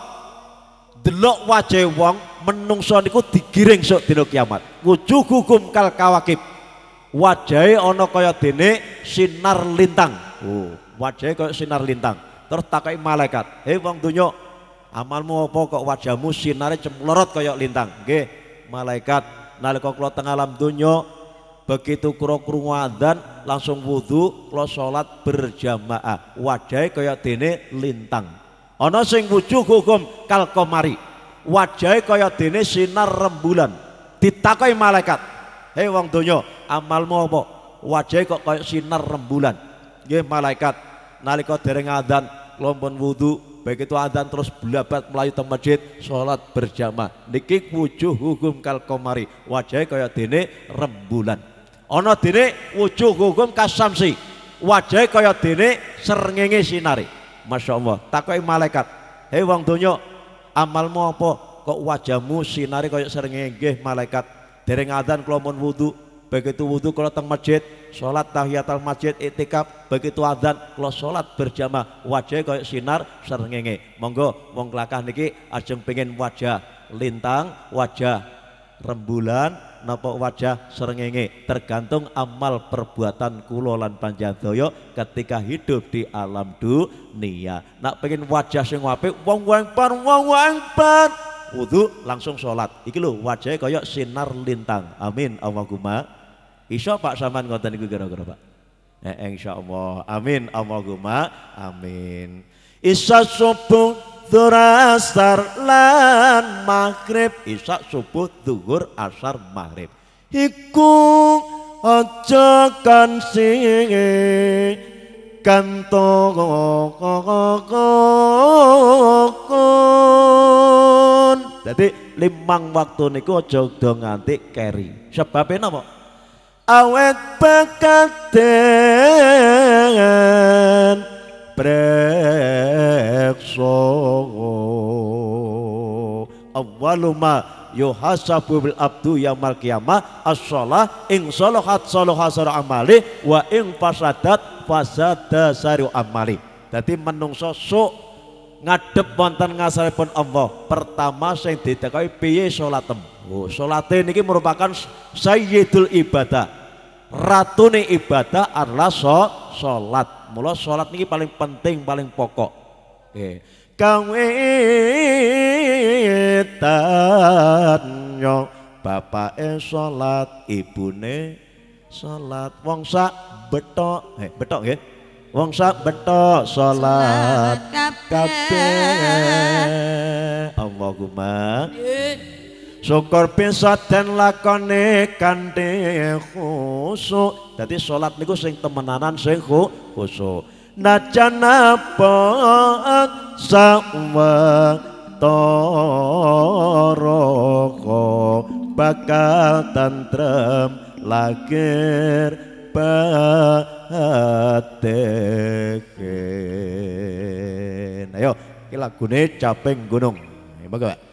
delok wajah wong menungso niku digiring sok dina kiamat. Wujuhukum kal kawakib. Wajahe ana kaya dene sinar lintang. Oh, wajahe kaya sinar lintang. Terus takoki malaikat, "Hei wong donya, amalmu apa kok wajahmu sinare cemlorot kaya lintang?" Nggih, malaikat nalika kula teng alam donya begitu kula krungu adzan langsung wudu, kula salat berjamaah. Wajahe kaya dene lintang. Ana sing wujuhukum kal qamari. Wajahe kaya dene sinar rembulan. Ditakoki malaikat, "Hei wong donya, amalmu apa? Wajahe kok kaya sinar rembulan." Nggih malaikat, nalika dereng adzan kula pun wudu, begitu adzan terus blabat melayu teng masjid salat berjamaah. Niki wujuhukum kal qamari. Wajahe kaya dene rembulan. Ana dene wujuhukum kasamsi. Wajahe kaya dene srengenge sinare. Masya Allah. Takoki malaikat, "Hei wong donya, amalmu apa? Kok wajahmu sinari kaya srengenge?" Nggih malaikat, dereng adzan kula mun wudu, begitu wudu kula teng masjid, salat tahiyatul masjid iktikaf, begitu adzan kula salat berjamaah, wajahe kaya sinar srengenge. Monggo wong kelakah niki ajeng pengen wajah lintang, wajah rembulan, napa wajah srengenge, tergantung amal perbuatan kula lan panjenengan ketika hidup di alam dunia. Nak pengen wajah sing apik, wong wong par wong wong par wudu langsung salat. Iki lho wajahe kaya sinar lintang. Amin Allahumma. Iso Pak sampean ngoten niku kira-kira Pak? Eh insyaallah. Amin Allahumma. Amin. Isa subuh zuhur asar lan maghrib. Isa subuh zuhur asar maghrib iku aja kan sing kantokon. Jadi limang waktu niku aja do nganti keri. Sebabnya napa? Awet bakaten prekso awaluma yuhasabu bil abdu yaumil qiyamah as-shalah ing salahat salaha saru amali wa ing fasadat fasada saru amali. Dadi menungso sok ngadep wonten ngasaripun Allah pertama sing ditekai piye salatem. Oh, salate niki merupakan sayyidul ibadah. Ratune ibadah adalah salat. Mula salat niki paling penting, paling pokok. Nggih. Kawitan yo bapake salat, ibune salat. Wong sak betok, eh betok nggih. Wong sak betok salat kabeh. Allahumma syukur bisa dan lakone kanthi khusyuk. Dadi salat niku sing temenanan sing khusyuk. Najan apa sawetara bakal tantrem lahir batin. Ayo iki lagune Caping Gunung. Monggo Pak.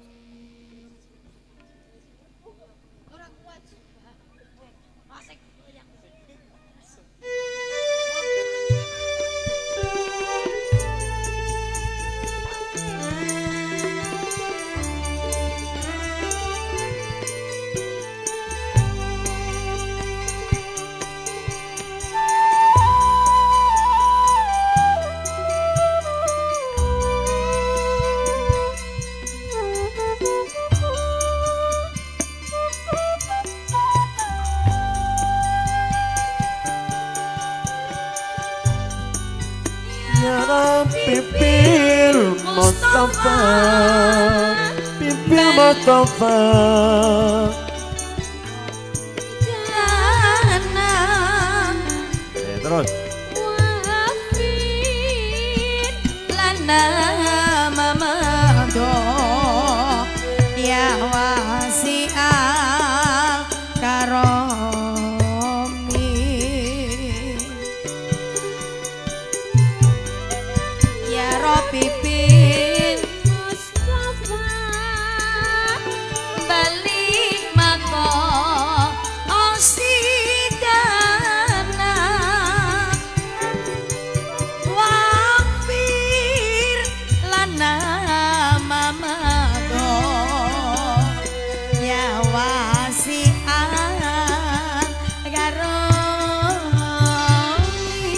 Pipil Mustafa, Pipil Mustafa, eh, terus wafin lana mamado ya wasi'al karomi ya Pipin Mustafa balik mako osidana wafir lana mamado ya wasi'an garomi.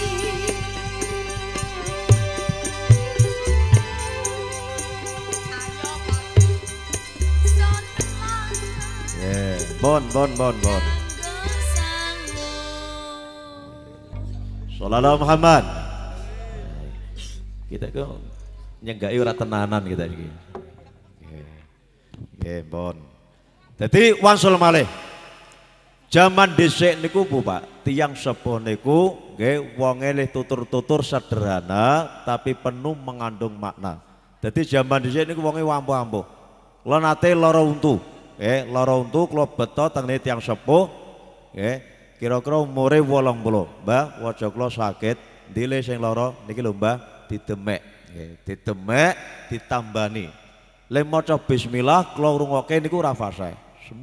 Bon, bon, bon, bon. Sallallahu Muhammad. Kita ke nyenggai ora tenanan kita iki. Nggih, bon. Dadi wangsul malih. Zaman dhisik niku Bu Pak, tiyang sepuh niku nggih wonge le tutur-tutur sederhana tapi penuh mengandung makna. Dadi zaman dhisik niku wonge ampuh-ampuh. Kula nate lara untu. Eh, lara untu kula beto teng tiyang sepuh, nggih, kira-kira umure wolong puluh. Mbah, waja kula sakit, ndile sing lara niki lho Mbah, didemek, nggih, didemek, ditambani. Le maca bismillah kula rungokke niku ora fasih.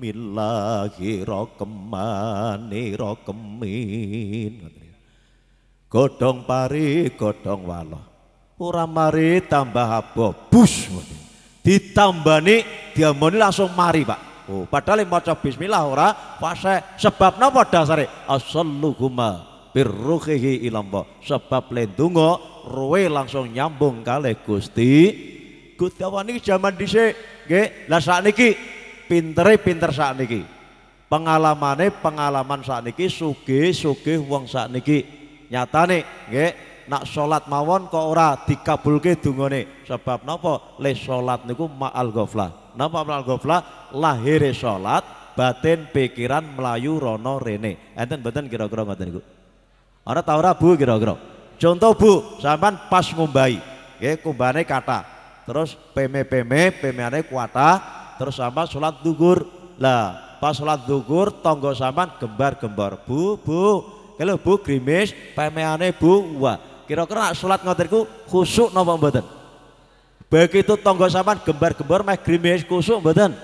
Bismillahirrahmanirrahim. Godhong pari, godhong waloh. Ora mari tambah abobus. Ditambani diamoni langsung mari Pak. Oh, padahal maca bismillah ora fase. Sebab napa dasare? As-salluhuma birruhihi ilallah. Sebab lendungo ruwe langsung nyambung kalih Gusti. Gusti Allah niki jaman dhisik nggih. Lah sakniki pintere pinter sakniki. Pengalamane pengalaman sakniki sugih-sugih wong sakniki. Nyatane nggih nak salat mawon kok ora dikabulke dungane. Sebab napa? Le salat niku ma'al ghaflah. Napa ma'al ghaflah? Lahire salat, batin pikiran melayu rono rene. Enten mboten kira-kira ngoten niku? Ana ta ora Bu kira-kira? Contoh Bu, sampean pas ngumbahi, nggih kumbane kata. Terus peme-peme, pemeane kuata, terus sama salat zuhur. Lah, pas salat zuhur tangga sampean gembar-gembar. Bu, Bu, kalau Bu grimis, pemeane Bu, wah. Kira-kira salat ngoten niku khusyuk napa mboten? Begitu tangga sampean gembar-gembar meh grimis khusyuk mboten?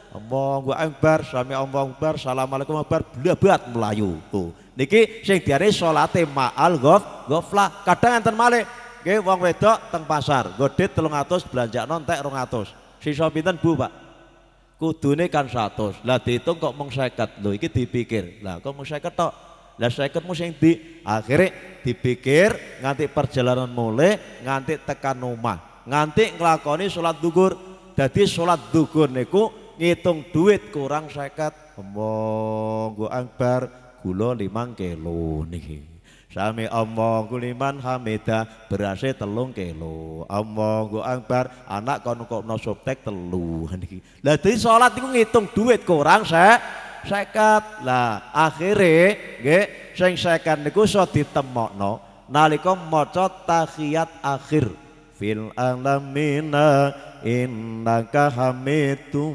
Allahu Akbar, sami Allahu Akbar, Assalamualaikum Akbar, blebat melayu tuh. Niki sing diarani salate ma'al ghaf ghaflah. Kadang enten malih nggih wong wedok teng pasar, godhet telung atus belanjakno entek rong atus. Sisa pinten Bu, Pak? Kudune kan seratus. Lah diitung kok mung seket. Lho iki dipikir. Lah kok mung seket tok. Lah seketmu sing di akhire dipikir nganti perjalanan mulai nganti tekan omah. Nganti nglakoni salat duhur. Dadi salat duhur niku ngitung duit kurang seket. Allahu Akbar, gula limang kilo niki. Sami Allahu liman hamidah, berase telung kilo. Allahu Akbar, anak kono kok no softtek telu niki. Lah dadi salat niku ngitung duit kurang sek seket. Lah akhire nggih sing seket niku iso ditemokno nalika maca tahiyat akhir. Fil alamina innaka hamidum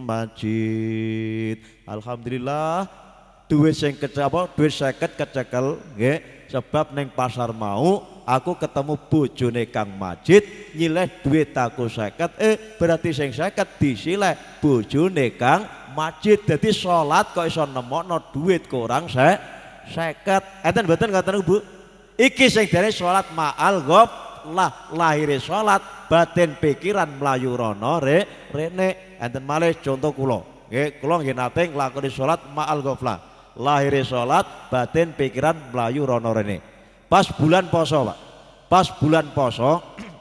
majid. Alhamdulillah duit sing kecekel apa duit seket kecekel nggih sebab neng pasar mau aku ketemu bojone Kang Majid nyileh duit aku seket eh berarti sing seket disileh bojone Kang Majid. Dadi salat kok iso nemokno duit kurang se seket. Enten mboten ngoten Bu? Iki sing diarani salat ma'al ghaf lah lahire salat batin pikiran mlayu rono re rene. Enten malih contoh kula nggih kula nggih nate nglakoni salat ma'al ghaflah lahire salat batin pikiran mlayu rono rene pas bulan poso Pak. Pas bulan poso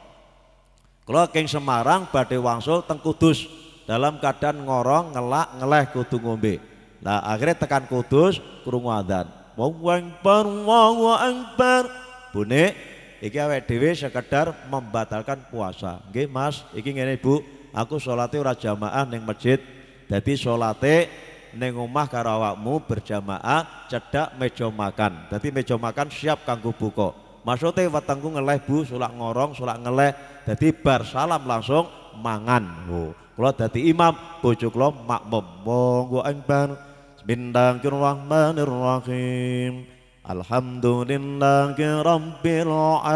kula king Semarang badhe wangsul teng Kudus dalam keadaan ngorong ngelak ngeleh kudu ngombe. Nah akhirnya tekan Kudus krungu adzan Allahu Akbar Allahu Akbar bune iki awake dhewe sekedar membatalkan puasa. Nggih Mas, iki ngene Bu, aku salate ora jamaah ning masjid. Dadi salate ning omah karo awakmu berjamaah cedhak meja makan. Dadi meja makan siap kanggo buka. Maksude wetengku ngeleh Bu, sulak ngorong, sulak ngeleh. Dadi bar salam langsung mangan. Oh, kula dadi imam, bojo kula makmum. Allahu Akbar. Bismillahirrahmanirrahim. Alhamdulillahi rabbil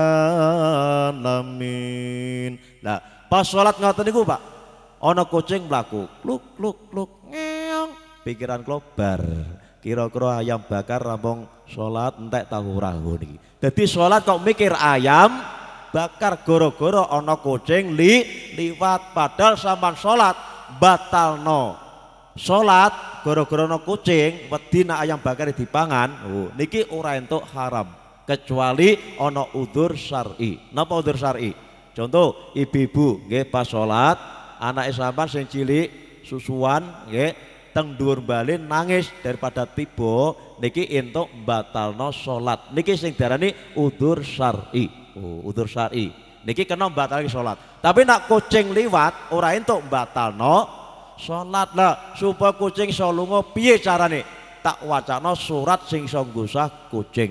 alamin. Nah, pas salat ngoten niku Pak, ana kucing mlaku, kluk kluk kluk ngeong. Pikiran kula bar, kira-kira ayam bakar rampung salat entek tahu rahu niki. Dadi salat kok mikir ayam bakar gara-gara ana kucing li liwat padahal sampean salat batalno. Salat gara-gara ana kucing wedi nek ayam bakar dipangan, oh niki ora entuk haram kecuali ana udzur syar'i. Napa udzur syar'i? Contoh ibu-ibu nggih pas salat anake sampean sing cilik susuan nggih teng dhuwur bali nangis daripada tiba niki entuk batalno salat. Niki sing diarani udzur syar'i. Oh, udzur syar'i. Niki kena batalke salat. Tapi nek kucing liwat ora entuk batalno salat. Lah supaya kucing iso lunga piye carane? Tak wacana surat sing iso nggusah kucing.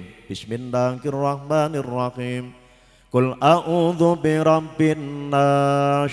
Bismillahirrahmanirrahim. Qul a'udzu birabbin nas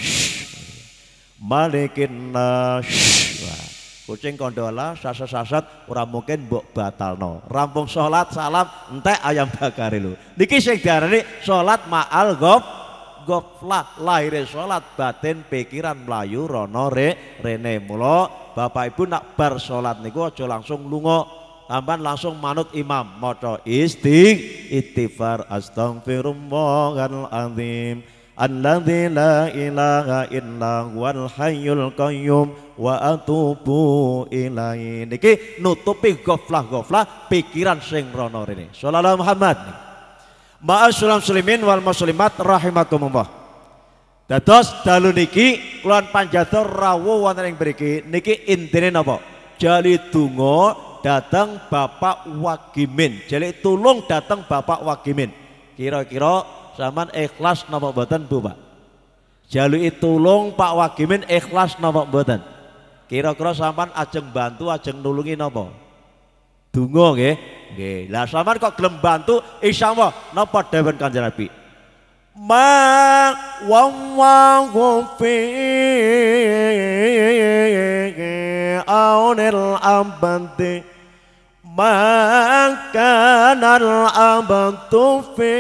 malikin nas. Kucing kondola sasat-sasat ora mungkin mbok batalno. Rampung salat salam entek ayam bakar lho. Niki sing diarani salat ma'al ghaf ghaflah lahire salat batin pikiran mlayu rono re rene. Mula Bapak Ibu nak bar salat niku aja langsung lunga, sampean langsung manut imam maca istig istighfar astaghfirullahal azim alladzi la ilaha illa huwal hayyul qayyum wa atubu ilaihi. Niki nutupi ghaflah-ghaflah pikiran sing rono rene. Shallallahu Muhammad. Ma'asyiral muslimin wal muslimat rahimakumullah. Dados dalu niki kula panjata rawuh wonten ing mriki niki intine napa? Jali donga dateng Bapak Wagimin. Jali tulung dateng Bapak Wagimin. Kira-kira sampean ikhlas napa mboten Bu Pak? Jaluki tulung Pak Wagimin ikhlas napa mboten? Kira-kira sampean ajeng bantu ajeng nulungi napa? Donga nggih. Nggih. Lah sampean kok gelem bantu insyaallah napa dawuh Kanjeng Nabi? Ma wallahu fi aunil abdi ma kana al abdu fi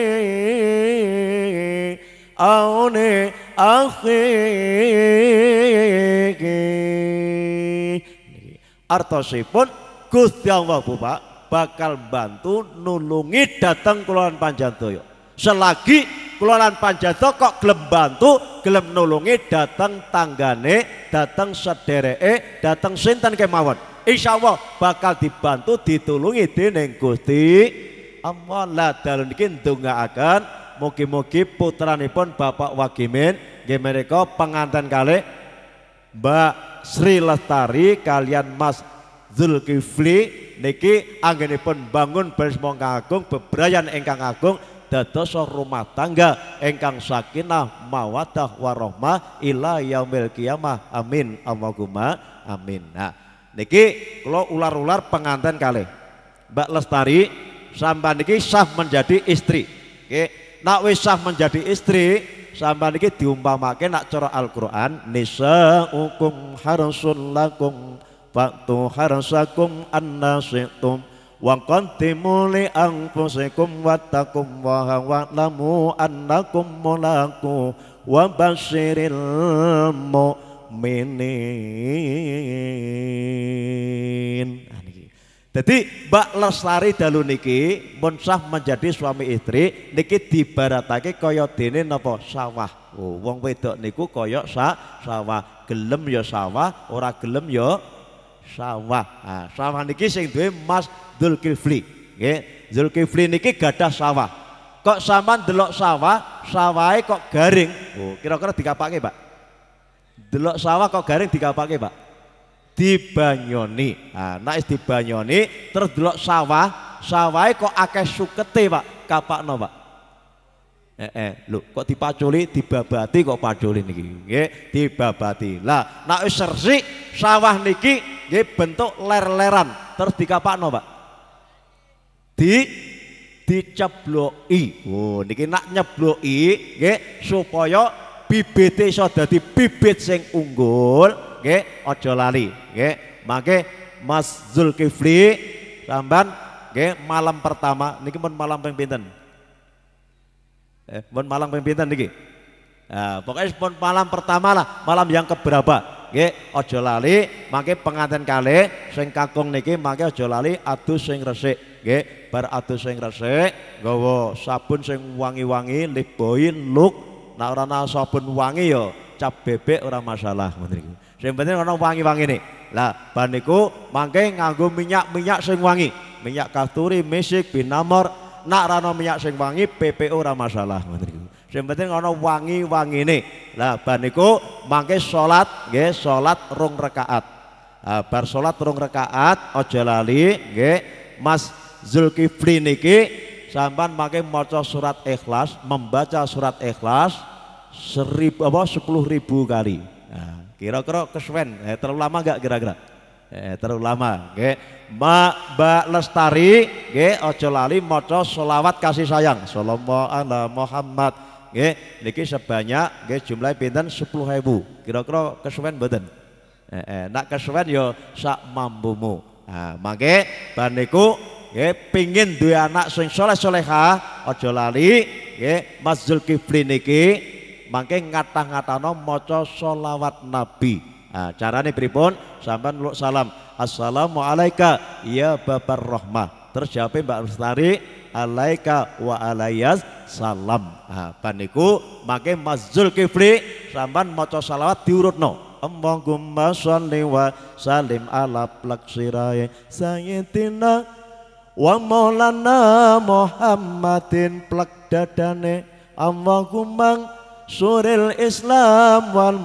auni akhihi. Artosipun Gusti Allah Bapak bakal bantu nulungi datang kula lan panjenengan. Selagi kula lan panjenengan kok gelem bantu, gelem nulungi datang tanggane, datang sedereke, datang sinten kemawon. Insyaallah bakal dibantu ditulungi dening Gusti Allah. La dalem niki ndongaaken mugi-mugi putranipun Bapak Wagimin nggih menika pengantin kalih Mbak Sri Lestari kalian Mas Zulkifli niki anggenipun bangun bersama agung bebrayan ingkang agung dados rumah tangga ingkang sakinah mawaddah warahmah ila yaumil qiyamah. Amin Allahumma amin. Nah niki kula ular-ular pengantin kalih Mbak Lestari sampean niki sah menjadi istri. Nggih, nak wis sah menjadi istri sampean niki diumpamake nak cara Al-Qur'an nisaukum harsul lakum fa'tu harsakum annasitum wa qaddimu li anfusikum wattaqullaha wa'lamu annakum mulaqu wa basyiril mu'minin. Jadi Mbak Lestari dalu niki mun sah menjadi suami istri niki dibaratake kaya dene napa sawah. Oh, wong wedok niku kaya sa sawah, gelem ya sawah, ora gelem ya sawah. Nah, sawah niki sing duwe Mas Zulkifli. Nggih, Zulkifli niki gadah sawah. Kok sampean delok sawah, sawahe kok garing. Oh, kira-kira dikapake, Pak? Delok sawah kok garing dikapake, Pak? Dibanyoni. Nah, nek dibanyoni terus delok sawah, sawahe kok akeh sukete, Pak. Kapakno, Pak. Eh, eh, lho, kok dipaculi, dibabati kok paculi niki. Nggih, dibabati. Lah, nek wis resik sawah niki nggih bentuk ler-leran, terus dikapakno, Pak. Di dicebloki. Oh, niki nak nyebloki nggih supaya bibite iso dadi bibit sing unggul. Nggih, aja lali, nggih. Mangke Mas Zulkifli sampean nggih malam pertama niki mun malam ping pinten? Eh, mun malam ping pinten niki? Nah, pokoknya mun malam pertama lah, malam yang keberapa? Nggih, aja lali, mangke pengantin kalih sing kakung niki mangke aja lali adus sing resik, nggih. Bar adus sing resik, nggawa sabun sing wangi-wangi, lip boy, look. Nek ora ana sabun wangi ya cap bebek ora masalah ngoten niku. Sing penting ana wangi-wangi nih. Lah bar niku mangke nganggo minyak-minyak sing wangi. Minyak kasturi, misik, binamor. Nak ora ana minyak sing wangi P P O ora masalah ngoten niku. Sing penting ana wangi-wangine. Lah bar niku mangke salat nggih, salat rong rakaat. Ah bar salat rong rakaat aja lali nggih Mas Zulkifli niki sampean mangke maca surat Ikhlas, membaca surat Ikhlas seribu apa sepuluh ribu kali. Nah, kira-kira kesuwen eh, terlalu lama enggak kira-kira? Eh, terlalu lama nggih. Mbak Mbak Lestari nggih aja lali maca selawat kasih sayang sallallahu ala Muhammad nggih niki sebanyak nggih jumlah pinten sepuluh ribu. Kira-kira kesuwen mboten? Eh, eh, nak kesuwen ya sak mampumu. Nah, mangke bar niku nggih pengin duwe anak sing saleh-salehah aja lali nggih Mas Zulkifli niki mangke ngatah-ngatahno maca sholawat Nabi. Nah, carane pripun? Sampeyan nuluk salam. Assalamu alayka ya babar rahmah. Terus jawabe Mbak Lestari alaika wa alayas salam. Nah, ban niku mangke Mas Zulkifli sampeyan maca sholawat diurutno. Allahumma sholli wa salim ala plaksirai sayyidina wa maulana Muhammadin plak dadane Allahumma suril Islam wal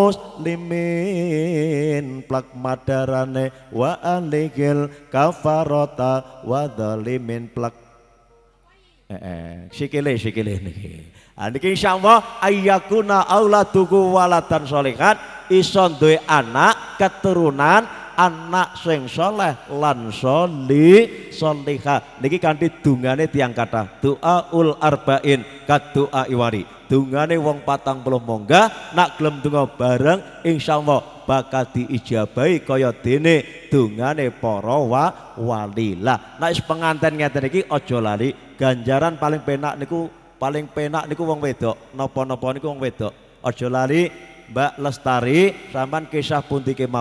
muslimin plak madarane wa aligil kafarota wa dhalimin plak eh, eh sikile sikile niki. Ah niki insyaallah ayyakuna auladuku waladan sholihan iso duwe anak keturunan anak sing soleh lan soli solihah niki kanthi dungane tiang kathah doaul arba'in kad doa iwari dungane wong patang puluh monggah nak gelem donga bareng insyaallah bakal diijabahi kaya dene dungane para wa walilah. Nek wis penganten ngeten iki aja lali ganjaran paling penak niku paling penak niku wong wedok napa-napa niku wong wedok aja lali Mbak Lestari sampean kisah pundi kemawon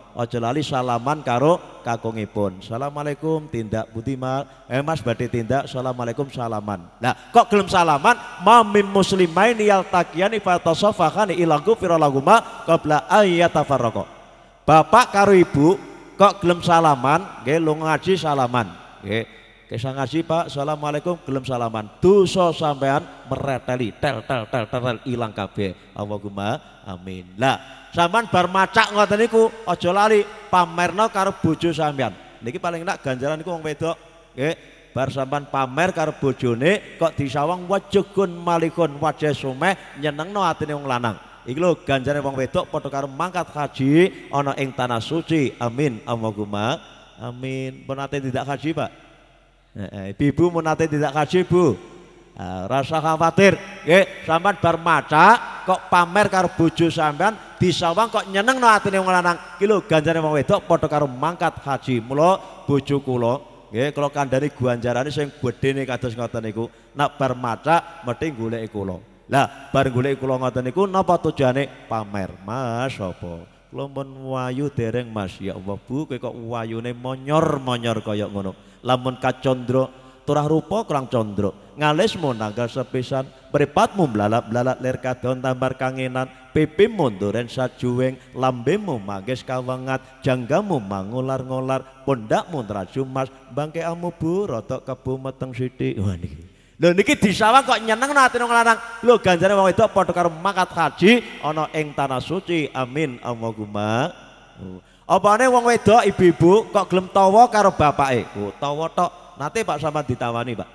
Aja lali salaman karo kakungipun. Assalamualaikum tindak Budiman. Eh Mas badhe tindak assalamualaikum salaman. Nah, kok gelem salaman mamim muslimaini yaltaqiyan fatasaffahani ilahu firalahuma qabla ayyatafarraqa. Bapak karo ibu kok gelem salaman, nggih lunga ngaji salaman. Nggih. Kisah ngaji Pak, assalamualaikum gelem salaman. Dosa sampean mereteli tel tel tel tel ilang kabeh. Allahumma amin. Lah, sampean bar macak ngoten niku aja lali pamerno karo bojo sampean. Niki paling enak ganjaran niku wong wedok. Nggih, bar sampean pamer karo bojone kok disawang wajugun malikun wajah sumeh nyenengno atine wong lanang. Iki lho ganjarane wong wedok padha karo mangkat haji ana ing tanah suci. Amin. Allahumma amin. Pun ate tidak haji, Pak? Eh, ibu mau nate tidak kasih bu, nah, rasa khawatir, nggih, sampean bar maca kok pamer karo bojo sampean disawang kok nyeneng no atine wong lanang. Ki lho ganjarane wong wedok padha karo mangkat haji. Mula bojo kula, nggih, kula kandhani ganjarane sing gedene kados ngoten niku. Nak bar maca mesti goleki kula. Lah bar goleki kula ngoten niku napa tujuane pamer? Mas apa? Kula pun wayu dereng Mas. Ya Allah Bu, kowe kok wayune monyor-monyor kaya ngono. Lamun kacondro turah rupa kurang condro, ngalismu nanggal sepisan, mripatmu blalak-blalak lir kadon tambar kangenan, pipimu nduren sajuwing, lambemu manggis kawengat, janggamu mangular-ngular, pundakmu traju mas, bangkeamu Bu rada kebu meteng sithik. Wah niki. Lho niki disawang kok nyeneng atine wong lanang. Lho ganjare wong wedok padha karo mangkat haji ana ing tanah suci. Amin Allahumma. Apane wong wedok ibu-ibu kok gelem tawa karo bapake? Oh, tawa tok. Nate Pak sampean ditawani, Pak?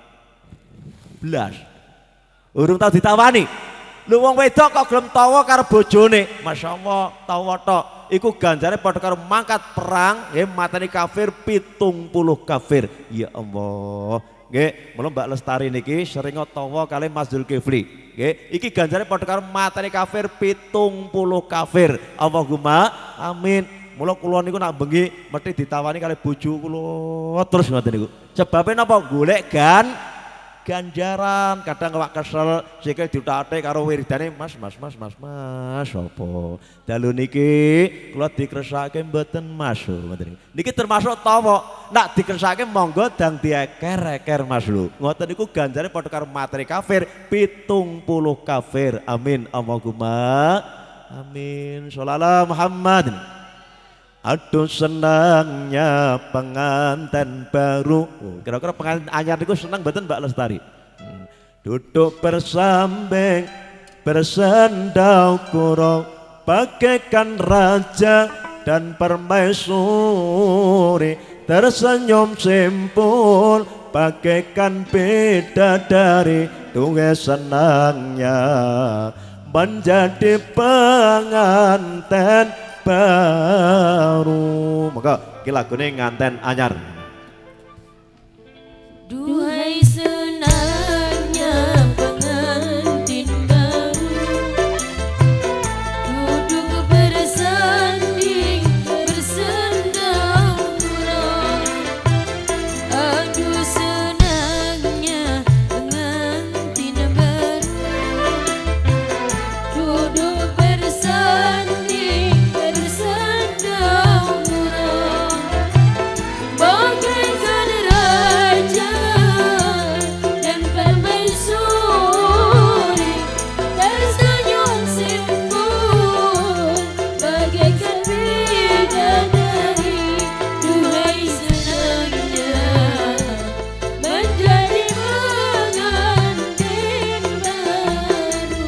Blas. Urung tau ditawani. Lho wong wedok kok gelem tawa karo bojone? Masyaallah, tawa tok. Iku ganjare padha karo mangkat perang, nggih mateni kafir pitung puluh kafir. Ya Allah. Nggih, mula Mbak Lestari niki sering tawa kali Mas Zulkifli. Nggih, iki ganjare padha karo mateni kafir pitung puluh kafir. Allahumma amin. Mula kula niku nak bengi mesti ditawani kali bojo kula terus ngoten niku. Sebabe napa? Golek gan ganjaran. Kadang awak kesel sikil diuthake karo wiridane Mas Mas Mas Mas Mas apa. Dalu niki kula dikresake mboten Mas ngoten niku. Niki termasuk tawa. Nak dikresake monggo dang dieker-eker Mas lho. Ngoten niku ganjare padha karo materi kafir pitung puluh kafir. Amin Allahumma amin. Shallallahu Muhammad. Aduh senangnya pengantin baru. Oh, kira-kira pengantin anyar itu senang betul Mbak Lestari. Hmm. Duduk bersambing bersandau kurang bagaikan raja dan permaisuri, tersenyum simpul bagaikan bidadari. Duwe senangnya menjadi pengantin baru. Maka iki lagune nganten anyar. Duhai senangnya pengantin baru, duduk bersanding bersandau kurang. Aduh senangnya pengantin baru, duduk bersanding bersandau kurang. Bagaikan raja dan permaisuri, tersenyum simpul bagaikan bidadari. Duhai senangnya menjadi pengantin baru.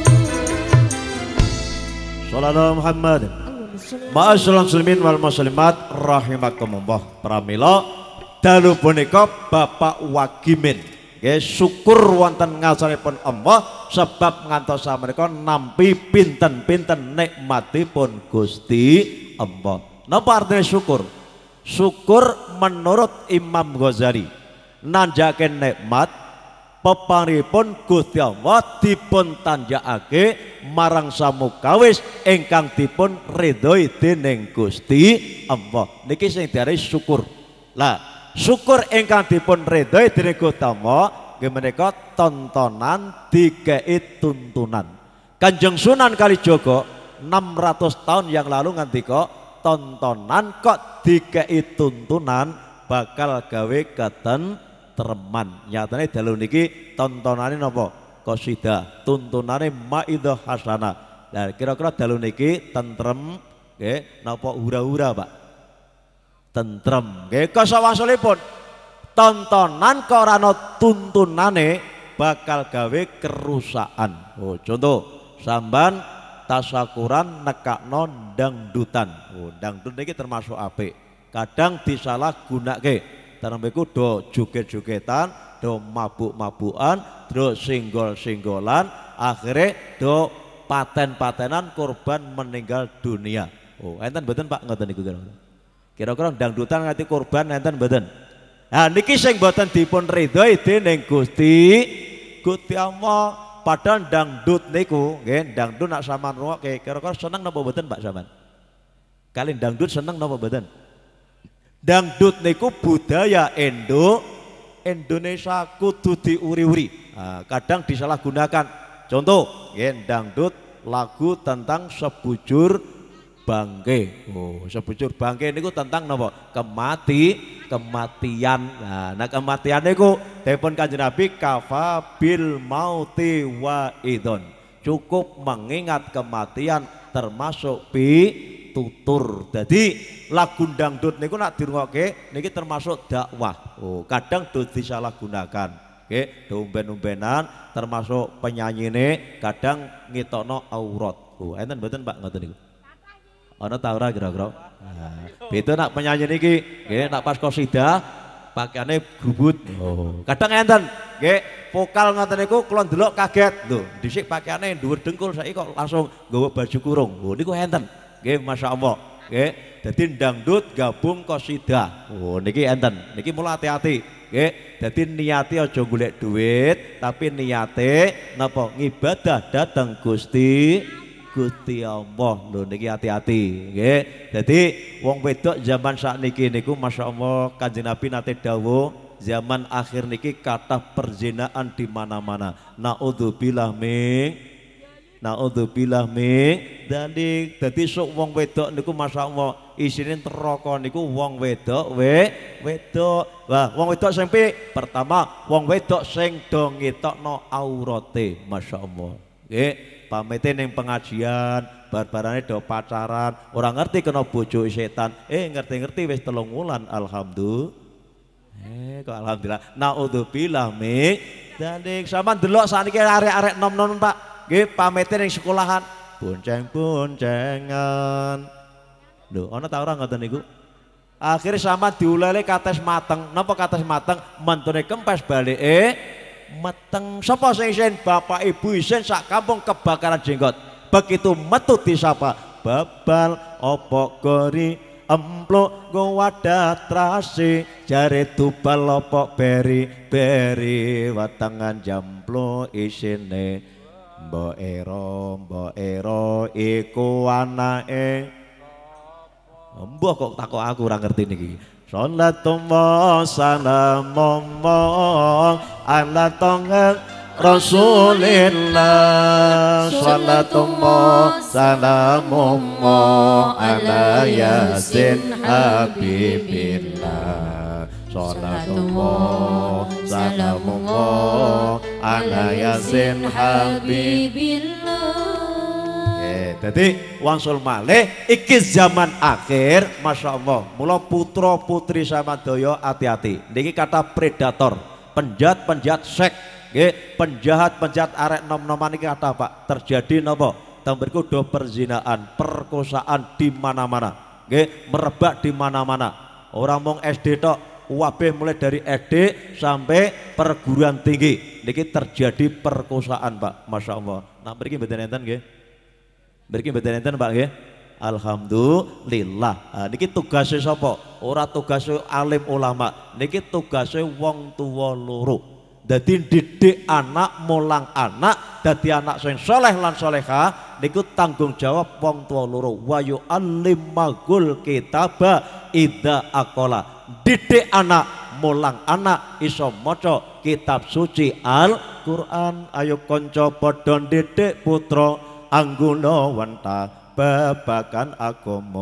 Sallallahu Muhammad. Ma'asyiral muslimin wal muslimat rahimakumullah. Pramila dalu punika Bapak Wagimin nggih syukur wonten ngarsanipun Allah sebab ngantos samenika nampi pinten-pinten nikmatipun Gusti Allah. Napa artinya syukur? Syukur menurut Imam Ghazali nanjake nikmat peparingipun Gusti Allah dipun tanjakake marang samukawis ingkang dipun ridhoi dening Gusti Allah. Niki sing diarani syukur. Lah, syukur ingkang dipun ridhoi dening Gusti Allah nggih menika tontonan dikei tuntunan. Kanjeng Sunan Kalijaga enam ratus tahun yang lalu ngandika tontonan kok dikei tuntunan bakal gawe ketentreman. Nyatane dalu niki tontonane napa? Qasidah, tuntunane maidah hasanah. Nah, kira-kira dalu niki tentrem nggih napa hura-hura, Pak? Tentrem. Nggih kasawasulipun tontonan kok ora ana tuntunane bakal gawe kerusakan. Oh, contoh samban tasakuran nekakno dangdutan. Oh, dangdut niki termasuk apik. Kadang disalahgunake. Tarembeku do joget-jogetan, do mabuk-mabukan, do singgol-singgolan, akhirnya do paten-patenan korban meninggal dunia. Oh, enten mboten Pak ngoten niku kira-kira. Kira-kira dangdutan nganti korban enten mboten? Nah niki sing mboten dipun ridhoi dening Gusti Gusti Allah. Padahal dangdut niku nggih, dangdut nak sampean rungokke kira-kira seneng napa mboten Pak sampean? Kali dangdut seneng napa mboten? Dangdut niku budaya Indo Indonesia kudu diuri-uri. Nah, kadang disalahgunakan. Contoh, nggih dangdut lagu tentang sebujur bangke. Oh, sebujur bangke niku tentang napa? Kemati, kematian. Nah, nah kematian niku dipun Kanjeng Nabi kafa bil mauti wa idon. Cukup mengingat kematian termasuk pitutur. Jadi lagu dangdut niku nak dirungokke niki termasuk dakwah. Oh, kadang do disalahgunakan. Nggih, do umben-umbenan termasuk penyanyine kadang ngitokno aurat. Oh, enten mboten Pak ngoten niku? Ana ta ora kira-kira? Nah, beda nak penyanyi niki, nggih nak pas qasidah pakaiane grubut. Oh, kadang enten nggih vokal ngoten niku kula ndelok kaget. Lho, dhisik pakaiane dhuwur dengkul saiki kok langsung nggawa baju kurung. Oh, niku enten. Nggih, masyaallah. Nggih, dadi dangdut gabung qasidah. Oh, niki enten. Niki mula hati-hati. Nggih, dadi niati aja golek duit, tapi niate napa ngibadah dhateng Gusti Gusti Allah. Lho niki hati-hati nggih. Dadi wong wedok zaman sakniki niku masyaallah Kanjeng Nabi nate dawuh zaman akhir niki kathah perzinaan di mana-mana. Naudzubillah min naudzubillah min dadi dadi sok wong wedok niku masyaallah isine neraka niku wong wedok we wedok. Wah, wong wedok sing pertama wong wedok sing do ngetokno aurate masyaallah. Nggih. Pamete ning pengajian, bar-barane do pacaran, ora ngerti kena bojo setan. Eh ngerti-ngerti wis telung wulan alhamdulillah. Eh kok alhamdulillah. Naudzubillah min dadi sampean delok sakniki arek-arek nom-nom Pak. Nggih pamete ning sekolahan, bonceng-boncengan. Lho, ana ta ora ngoten niku? Akhire sampean diulele kates mateng. Napa kates mateng? Mentune kempes balike meteng. Sapa sing isin? Bapak Ibu isin sak kampung kebakaran jenggot. Begitu metu disapa, babal opo gori emplok gowadah trasi jare tubal opo beri beri watangan jamplo isine mbok ero mbok ero iku anake. Mbah kok takok aku ora ngerti niki. Salatullah salamullah ala tongga Rasulillah. Salatullah salamullah ala yasin habibillah. Salatullah salamullah ala yasin habibillah. Jadi wangsul malih iki zaman akhir masyaallah. Mula putra putri samadaya hati-hati. Niki kata predator, penjahat-penjahat seks, nggih, penjahat-penjahat arek nom-noman iki kata Pak. Terjadi napa? Tambirku do perzinaan, perkosaan di mana-mana. Nggih, merebak di mana-mana. Orang mung S D tok, wabeh mulai dari S D sampai perguruan tinggi. Niki terjadi perkosaan Pak, masyaallah. Nah mriki mboten enten nggih. Mriki mboten enten Pak nggih. Alhamdulillah. Nah, niki tugasnya sapa? Ora tugasnya alim ulama. Niki tugasnya wong tuwa loro. Dadi didik anak, mulang anak, dadi anak sing soleh lan solehah niku tanggung jawab wong tuwa loro. Wa yu'allimul kitaba idza aqala. Didik anak, mulang anak iso maca kitab suci Al-Qur'an. Ayo kanca padha didik putra angguna wanta babakan agama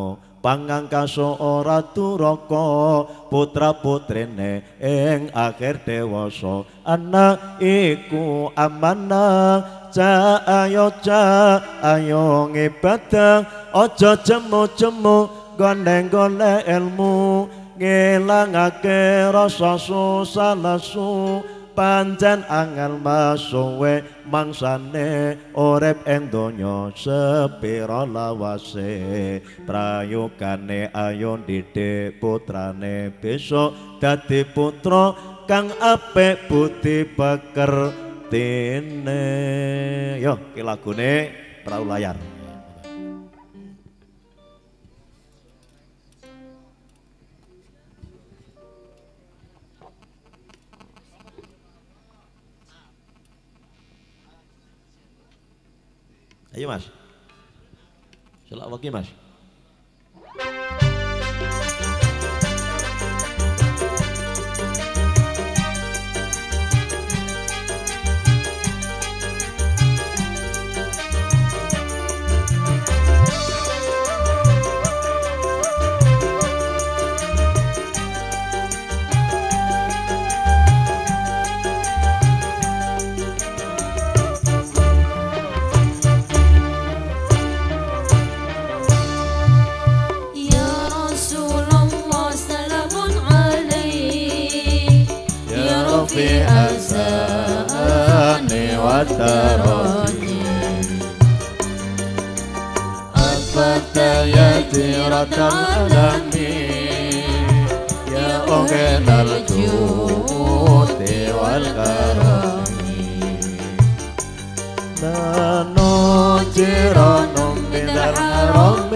pangangkaso ora duraka putra putrine ing akhir dewasa anak iku amanah ca ayo ca ayo ngibadah aja jemu-jemu gondeng golek ilmu ngilangake rasa susah lesu pancen angel masuwe mangsane urip ing donya sepira lawase prayogane ayo didik putrane besok dadi putra kang apik budi pekertine. Yo iki lagune Perahu Layar. Ayo Mas, selak wagi Mas. في أساني وتراني أثبت يا ديرة العالمين يا أغنى الجود والكرم نانو جيران من الحرم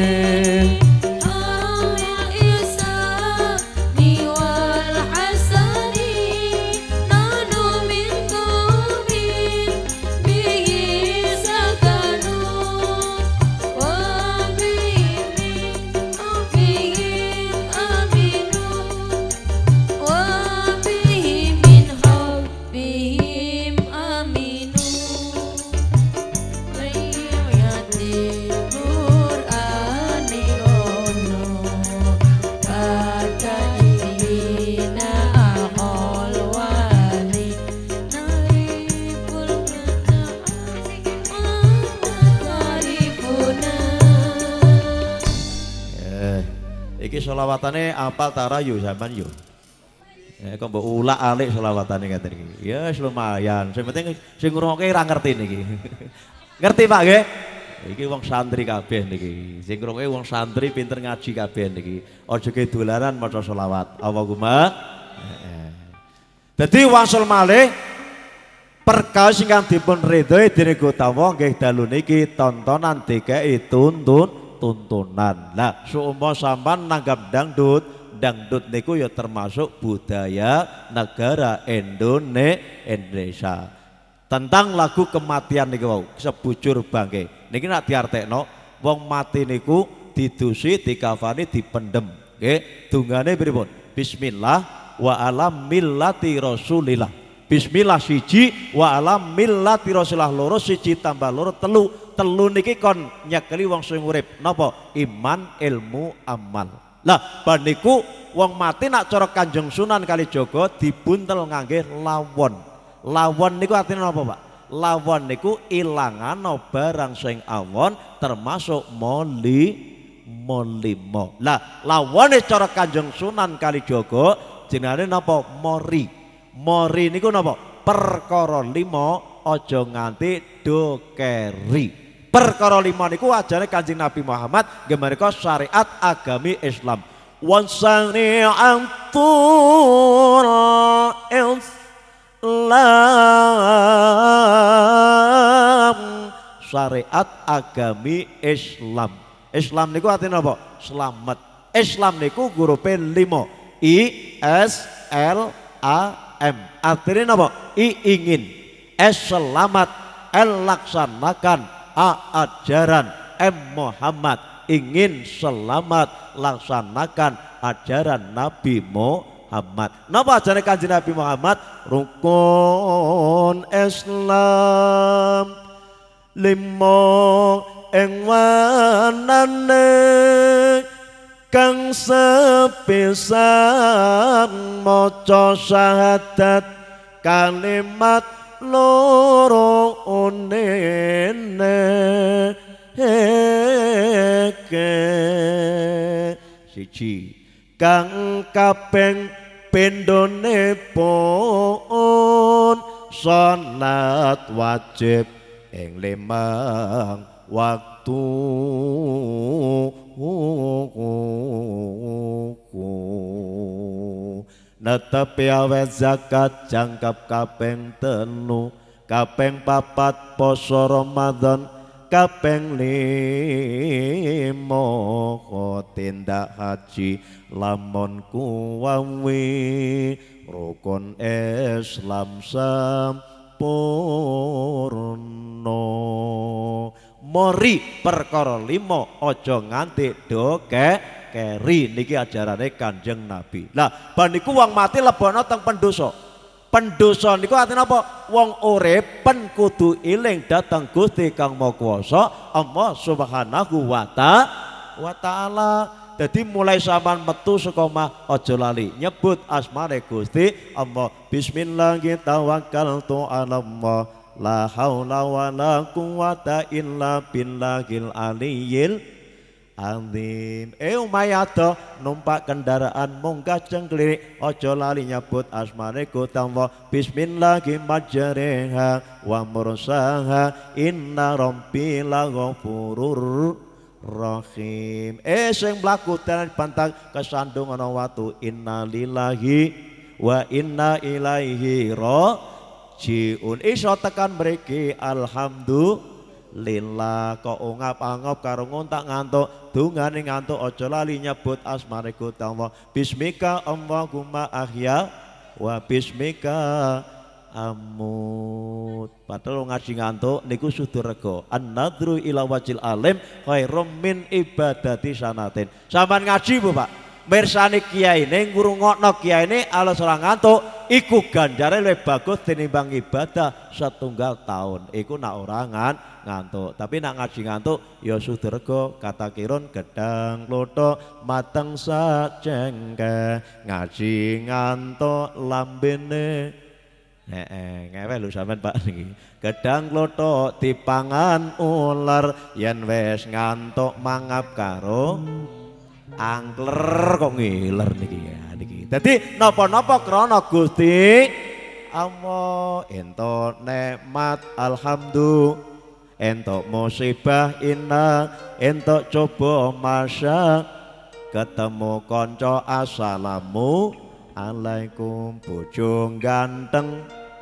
selawatane apal tarayu zaman yo. Ya kok mbok ulak alik selawatane ngaten iki. Ya wis lumayan. Sing penting sing ngrungokke ra ngerti niki. Ngerti Pak nggih? Iki wong santri kabeh niki. Sing ngrungokke wong santri pinter ngaji kabeh niki. Aja ke dolanan maca selawat. Allahumma. Heeh. Dadi wasul malih perkawis ingkang dipun ridhoi dening Gutawa nggih dalu niki tontonan dikeki tuntun tuntunan. Nah, seumpama sampean nanggap dangdut, dangdut niku ya termasuk budaya negara Indonesia. Tentang lagu kematian niku wau, sebujur bangke. Niki nak diartekno, wong mati niku didusi, dikafani, dipendem. Nggih, dungane pripun? Bismillah wa ala millati Rasulillah. Bismillah siji wa ala millati Rasulillah loro siji tambah loro telu. Telu niki kon nyekeli wong sing urip napa iman ilmu amal. Lah bar niku wong mati nak cara Kanjeng Sunan Kalijaga dibuntel ngangge lawon. Lawon niku artine napa Pak? Lawon niku ilangano barang sing awon termasuk moli molimo. Lah lawone cara Kanjeng Sunan Kalijaga jenenge napa? Mori. Mori niku napa? Perkara lima aja nganti dokeri. Perkara lima niku ajane Kanjeng Nabi Muhammad nggih menika syariat agami Islam. Wan sari'atul Islam. Syariat agami Islam. Islam niku artinya apa? Selamat. Islam niku hurufe lima. I S L A M. Artinya apa? I ingin. S selamat. L laksanakan. A ajaran. M Muhammad ingin selamat laksanakan ajaran Nabi Muhammad. Napa ajaran Kanjeng Nabi Muhammad? Rukun Islam limo ing wanane kang sepisan maca syahadat kalimat loro unene heke siji kang kaping pindhone pun salat wajib ing limang waktu netepi awet zakat jangkap kaping telu kaping papat poso Ramadan kaping limo tindak haji lamun kuwawi rukun Islam sampurna mori perkara limo aja nganti doke keri niki ajarane Kanjeng Nabi. Lah bar niku wong mati lebokno teng pendosa. Pendosa niku artine apa? Wong urip pen kudu eling dhateng Gusti Kang Maha Kuwasa Allah Subhanahu wa taala. Dadi mulai sampean metu saka omah aja lali nyebut asmane Gusti Allah. Bismillahirrahmanirrahim. Allah la haula wala quwata illa billahil aliyyil azim. Eh umayado numpak kendaraan munggah cengklirik aja lali nyebut asmane Gusti Allah. Bismillahirrahmanirrahim wa mursaha inna rabbi laghafurur rahim. Eh sing mlaku tenan pantang kesandung ana watu innalillahi wa inna ilaihi raji'un. Jiun iso tekan mriki alhamdulillah kok ungap-angop karo ngontak ngantuk dungane ngantuk aja lali nyebut asmane Gusti Allah. Bismika Allahumma ahya wa bismika amut. Padahal ngaji ngantuk niku sudah rego. An-nadru ila wajil alim khairum min ibadati sanatin. Sampeyan ngaji Bu Pak, mirsani kiyaine ngrungokno kiyaine alus ora ngantuk iku ganjare luwih bagus tinimbang ibadah setunggal tahun. Iku nak ora ngantuk, tapi nak ngaji ngantuk ya suderga kata kirun gedang lotho mateng sajengke ngaji ngantuk lambene heeh ngewe lho sampean Pak niki. Gedang lotho dipangan ular yen wis ngantuk mangap karo angler kok ngiler niki ya niki. Dadi napa-napa krana Gusti Allah entuk nikmat alhamdulillah, entuk musibah inna, entuk coba masa ketemu kanca assalamu alaikum bojo ganteng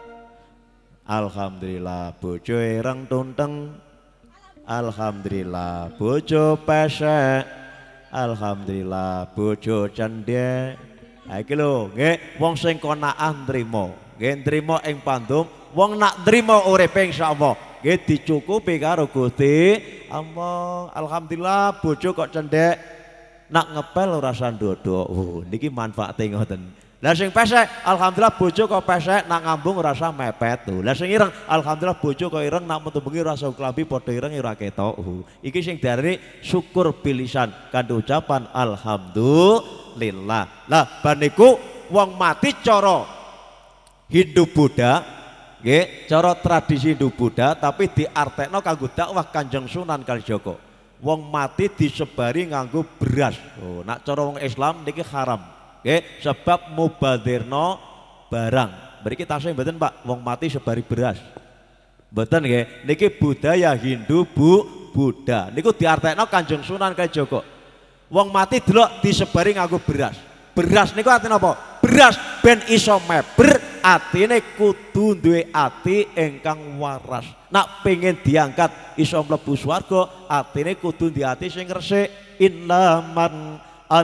alhamdulillah bojo ireng tunteng alhamdulillah bojo pesek alhamdulillah bojo cendhek. Ha iki lho nggih wong sing konaan nrimo, nggih nrimo ing pandum, wong nak nrimo uripe insyaallah nggih dicukupi karo Gusti Allah. Alhamdulillah bojo kok cendhek, nak ngepel ora sandodo. Oh niki manfaate ngoten. Lah sing pesek alhamdulillah bojo kok pesek, nak ngambung ora usah mepet tuh. Lah sing ireng alhamdulillah bojo kok ireng, nak metu bengi ora usah klambi padha ireng ora ketok. Uh, iki sing diarani syukur bilisan kanthi ucapan alhamdulillah. Lah bar niku wong mati cara Hindu Buddha nggih, cara tradisi Hindu Buddha tapi diartekno kanggo dakwah Kanjeng Sunan Kalijaga. Wong mati disebari nganggo beras. Oh, nak cara wong Islam niki haram. Oke, sebab mubadirno barang. Mriki tasih mboten Pak, wong mati sebari beras. Mboten nggih, niki budaya Hindu Bu Buddha. Niku diartekno Kanjeng Sunan Kalijaga. Wong mati delok disebari nganggo beras. Beras niku artine apa? Beras ben iso meber, atine kudu duwe ati ingkang waras. Nak pengen diangkat iso mlebu swarga, atine kudu duwe ati sing resik. Innaman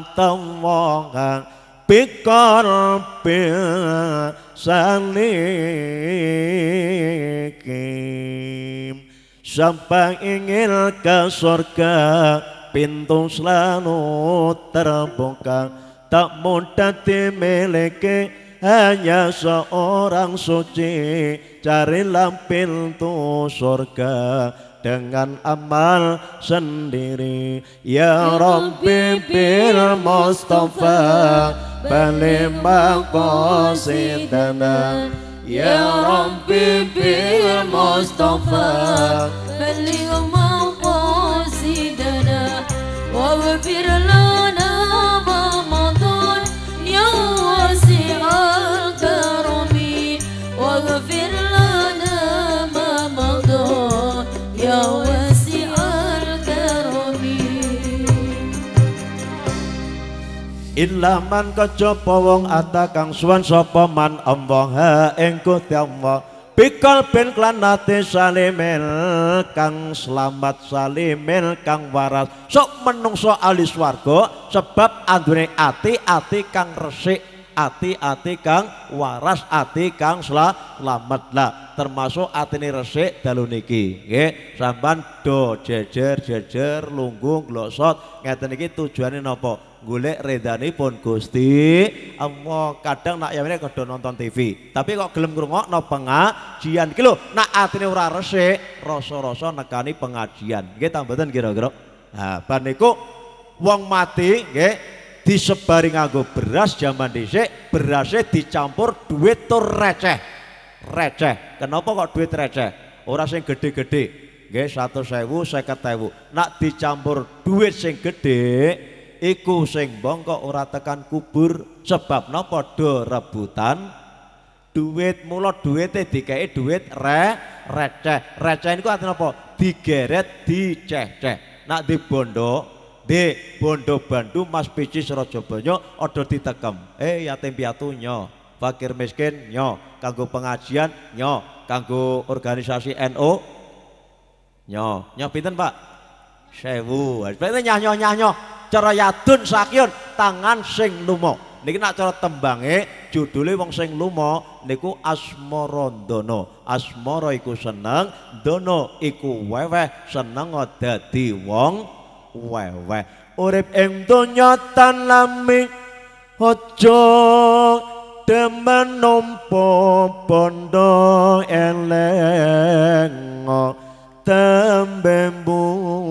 antawaha biqalbi salikim. Sampai ingin ke surga pintu selalu terbuka, tak mudah dimiliki hanya seorang suci. Carilah pintu surga dengan amal sendiri. Ya Rabbi bil Mustafa balik maqasidana. Ya Rabbi bil Mustafa balik maqasidana. Waghfir lana ma madan ya wasi'al karami. Waghfir lana ma madan ya wasi'al karami. Illa man kejaba wong ata kang suwan sapa man Allah ha ing Gusti Allah bikal ben klanate salimil kang selamat salimil kang waras sok menungso ahli swarga sebab andune ati-ati kang resik ati-ati kang waras ati kang selamat lah termasuk atine resik dalu niki nggih sampean do jejer-jejer lungguh glosot ngeten iki tujuane napa golek redanipun Gusti Allah. Kadang nak yamene kudu nonton T V tapi kok gelem ngrungokno pengajian iki lho nak atine ora resik rasa-rasa nekani pengajian nggih ta mboten kira-kira. Nah bar niku wong mati nggih disebari nganggo beras jaman dhisik berasnya dicampur duit tur receh receh. Kenapa kok duit receh ora sing gede-gede nggih seratus ribu seket ribu nak dicampur duit sing gede iku sing bongkok ora tekan kubur sebab napa do rebutan duit mula duwite dikei duit re receh receh niku artine apa digeret diceh-ceh nak di bondo di bondo Bandung Mas Picis Rajabanya ada ditekem eh yatim piatu nyo fakir miskin nyo kanggo pengajian nyo kanggo organisasi N O nyo nyo pinten Pak sewu berarti nyanyo-nyanyo cara yadun sakyun tangan sing lumo niki nak cara tembange judule wong sing lumo niku asmarandono. Asmara iku seneng, dono iku weweh, seneng dadi wong weweh. Urip ing donya tan lami aja demen nampa bondo eleng tembembu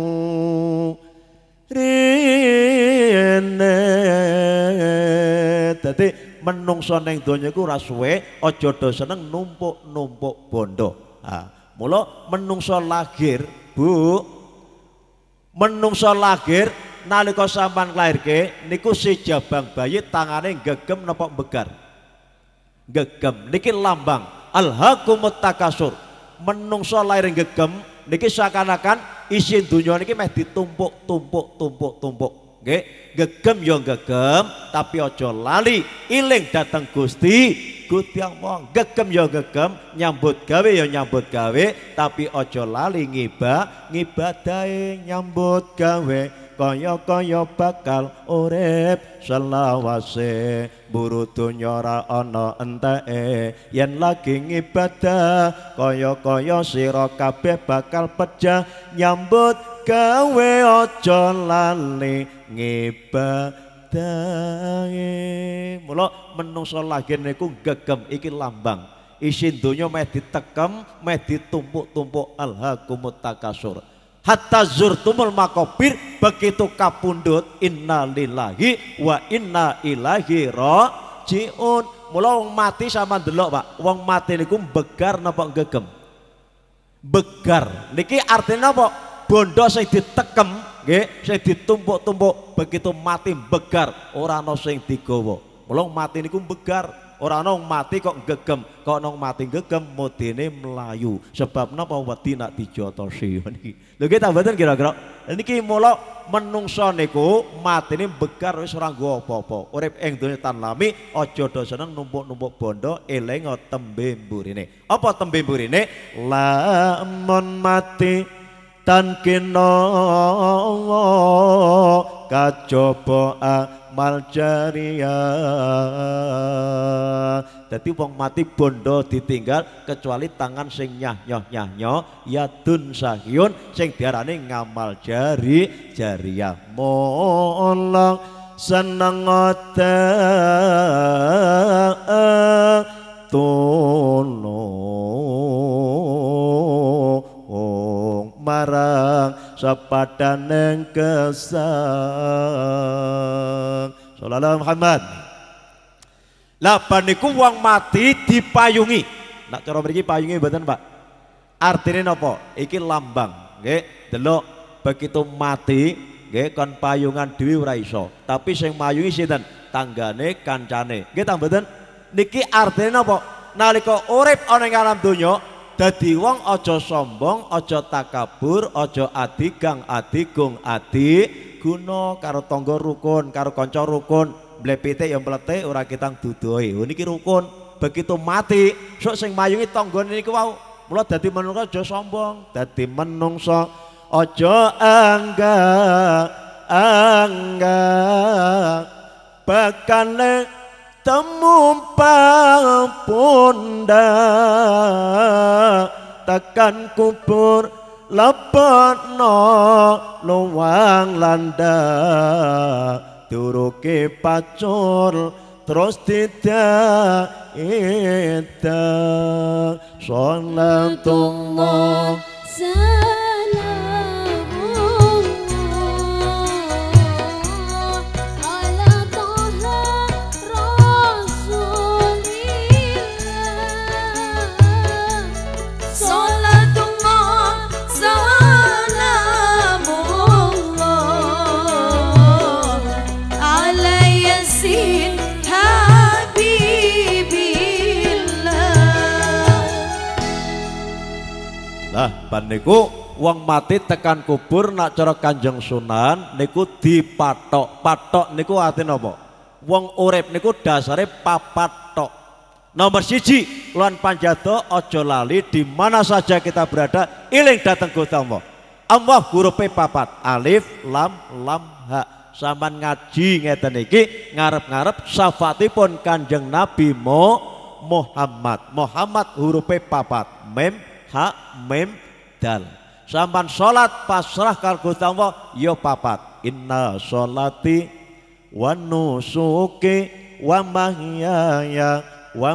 rene. Dadi menungso ning donya iku ora suwe aja do seneng numpuk-numpuk bondo. Ha, mula menungso lahir, Bu. Menungso lahir nalika sampean lairke niku si jabang bayi tangane gegem napa begar. Gegem niki lambang alhaqumut takasur. Menungso lahir gegem niki seakan-akan isi dunia niki meh ditumpuk-tumpuk-tumpuk-tumpuk. Nggih, gegem ya gegem tapi aja lali iling dateng Gusti Gusti Allah. Gegem ya gegem, nyambut gawe ya nyambut gawe tapi aja lali ngibah ngibadahe nyambut gawe kaya-kaya bakal urip selawase buru donya ora ana enteke yen lagi ngibadah kaya-kaya sira kabeh bakal pejah nyambut gawe aja lali ngibadahe. Mula menungso lahir niku gegem iki lambang isi donya meh ditekem meh ditumpuk-tumpuk alhaqumut takasur hatta zurtumul makobir begitu kapundhut innalillahi wa inna ilaihi rajiun. Mula wong mati sama ndelok Pak, wong mati niku begar napa gegem? Begar niki artinya apa? Bondo sing ditekem nggih sing ditumpuk-tumpuk begitu mati begar ora ana sing digawa. Mula mati niku begar ora ana mati kok gegem, kok nang mati gegem modene melayu. Sebab napa wedi nak dijotosi niki. Lho nggih ta mboten kira-kira. Niki mula menungso niku matine begar wis ora nggo apa-apa. Urip ing donya tan lami aja do seneng numpuk-numpuk bondo eling tembe mburine. Apa tembe mburine? Lamun mati tan kena kajaba amal jariyah. Dadi wong mati bondo ditinggal kecuali tangan sing nyah-nyoh-nyah yadun sahyun sing diarani ngamal jari jariyah. Mola seneng tono marang sepadaneng gesang. Sallallahu Muhammad. Lah baniku wong mati dipayungi. Nak cara mriki payungi mboten, Pak? Artine napa? Iki lambang, nggih. Delok begitu mati, nggih kon payungan dhewe ora iso. Tapi sing mayungi sinten? Tanggane, kancane. Nggih ta mboten? Niki artine napa? Nalika urip ana ing alam donya, dadi wong aja sombong, aja takabur, aja adigang, adigung, adi guna karo tangga rukun, karo kanca rukun, mblepite ya mlete ora kitang dudohe. Oh niki rukun. Begitu mati, sok sing mayungi tanggane niku wau. Mula dadi menungso aja sombong, dadi menungso aja angga angga bakane temumpang pundak tekan kubur lepetno luwang landa duruke pacul terus tidak itu sholatullah salamullah ala toha rasulillah sholatullah salamullah ala yasin lah ban niku wong mati tekan kubur nak cara Kanjeng Sunan niku dipatok. Patok niku artine apa? Wong urip niku dasare papat tok. Nomor siji lan panjado aja lali di mana saja kita berada iling dateng Gusti Allah. Allah hurufe papat, alif lam lam ha. Saman ngaji ngeten iki ngarep-ngarep syafaatipun Kanjeng Nabi Muhammad. Muhammad hurufe papat, mem ha mem dal. Sampan salat pasrah karo Gusti Allah ya papat. Inna sholati wa nusuki wa mahyaya wa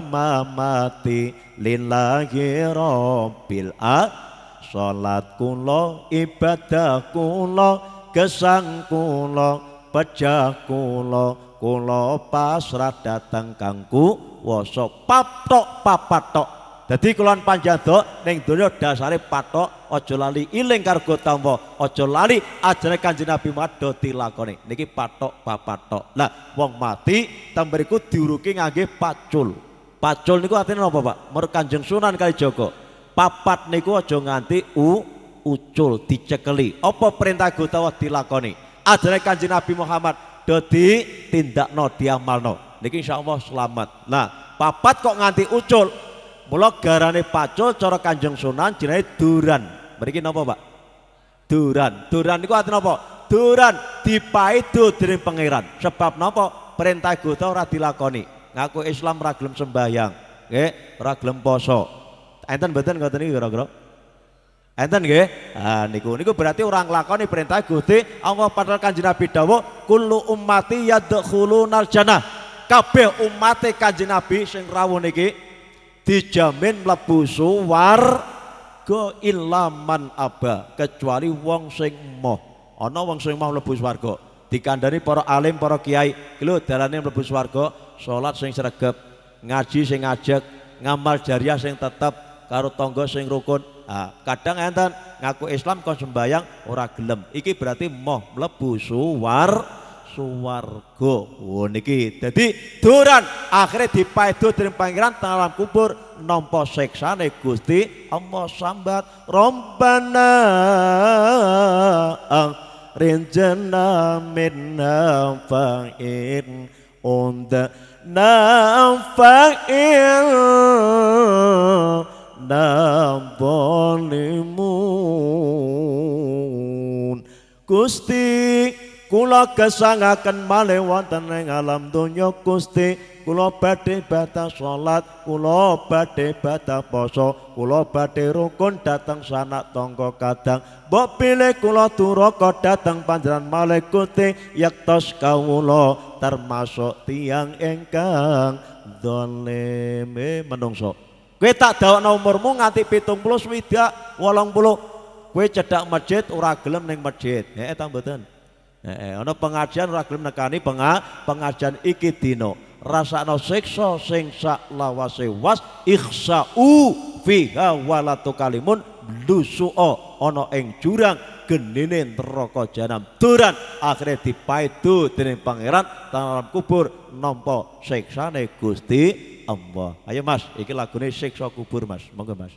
mamati lillahi rabbil alamin. Salat kula, ibadah kula, gesang kula, pejah kula, kula pasrah datang kangku wasa patok papat tok. Dadi kulon panjado ning donya dasare patok, aja lali iling karo Gusti Allah, aja lali ajare Kanjeng Nabi Muhammad do dilakoni. Niki patok papat tok. Lah wong mati tamberiku diuruki ngangge pacul. Pacul niku artine napa, Pak? Menurut Kanjeng Sunan Kalijaga, papat niku aja nganti u ucul dicekeli. Apa perintah Gusti Allah dilakoni? Ajare Kanjeng Nabi Muhammad do ditindakno, diamalno. Niki insyaallah selamat. Nah, papat kok nganti ucul. Mula garane pacul cara Kanjeng Sunan jenenge duran. Mriki napa, Pak? Duran. Duran niku artine napa? Duran dipaido dening pangeran. Sebab napa? Perintah Gusti ora dilakoni. Ngaku Islam ora gelem sembahyang, nggih, ora gelem poso. Enten mboten ngoten iki kira-kira? Enten nggih? Ah niku niku berarti ora nglakoni perintah Gusti Allah. Padahal Kanjeng Nabi dawuh kullu ummati yadkhulunal jannah. Kabeh umate Kanjeng Nabi sing rawuh niki dijamin mlebu swarga illa man aba, kecuali wong sing moh. Ana wong sing moh mlebu swarga. Dikandani para alim, para kiai, lho dalane mlebu swarga, salat sing sregep, ngaji sing ngajek, ngamal jariah sing tetep, karo tangga sing rukun. Ah, kadang enten ngaku Islam kon sembayang ora gelem. Iki berarti moh mlebu suwar suwarga. Oh niki dadi duran akhirnya dipaedo dening pangeran teng alam kubur nampa siksane Gusti Allah sambat Rabbana rinjana minna fa'in unda nafa'in nabolimun. Gusti kula kesangaken malih wonten ing alam donya Gusti, kula badhe bata salat, kula badhe bata poso, kula badhe rukun dateng sanak tangga kadang. Mbok pilih kula duraka dateng panjenengan malih Gusti, yaktos kawula termasuk tiyang ingkang zalim menungso. Kowe tak dawakno umurmu nganti pitung puluh swidak wolong puluh Kowe cedak masjid ora gelem ning masjid. Heeh ta mboten? Heeh, ana pengajian ora gelem nekani pengajian iki dina. Rasakno siksa sing sak lawase was ikhsa'u fiha wala tukalimun lusu'a ana ing jurang genine neraka jahanam duran akhire dipaidu dening pangeran dalam kubur nampa siksane Gusti Allah. Ayo Mas, iki lagune siksa kubur Mas. Monggo Mas.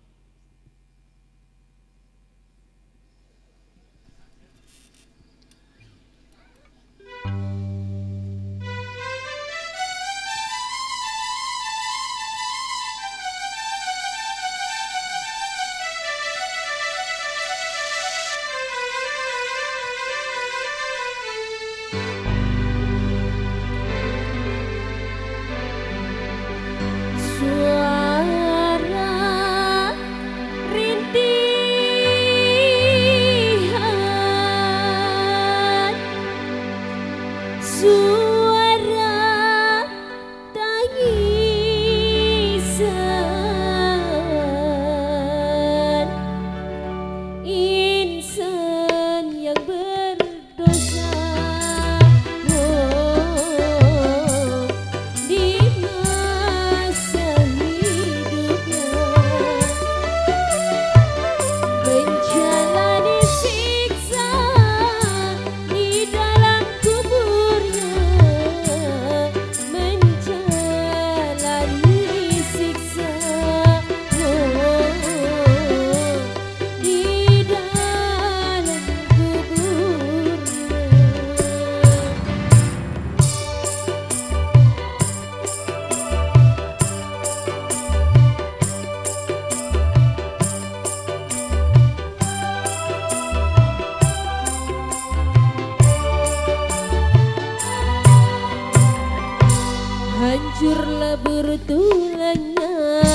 Hancurlah bertulangnya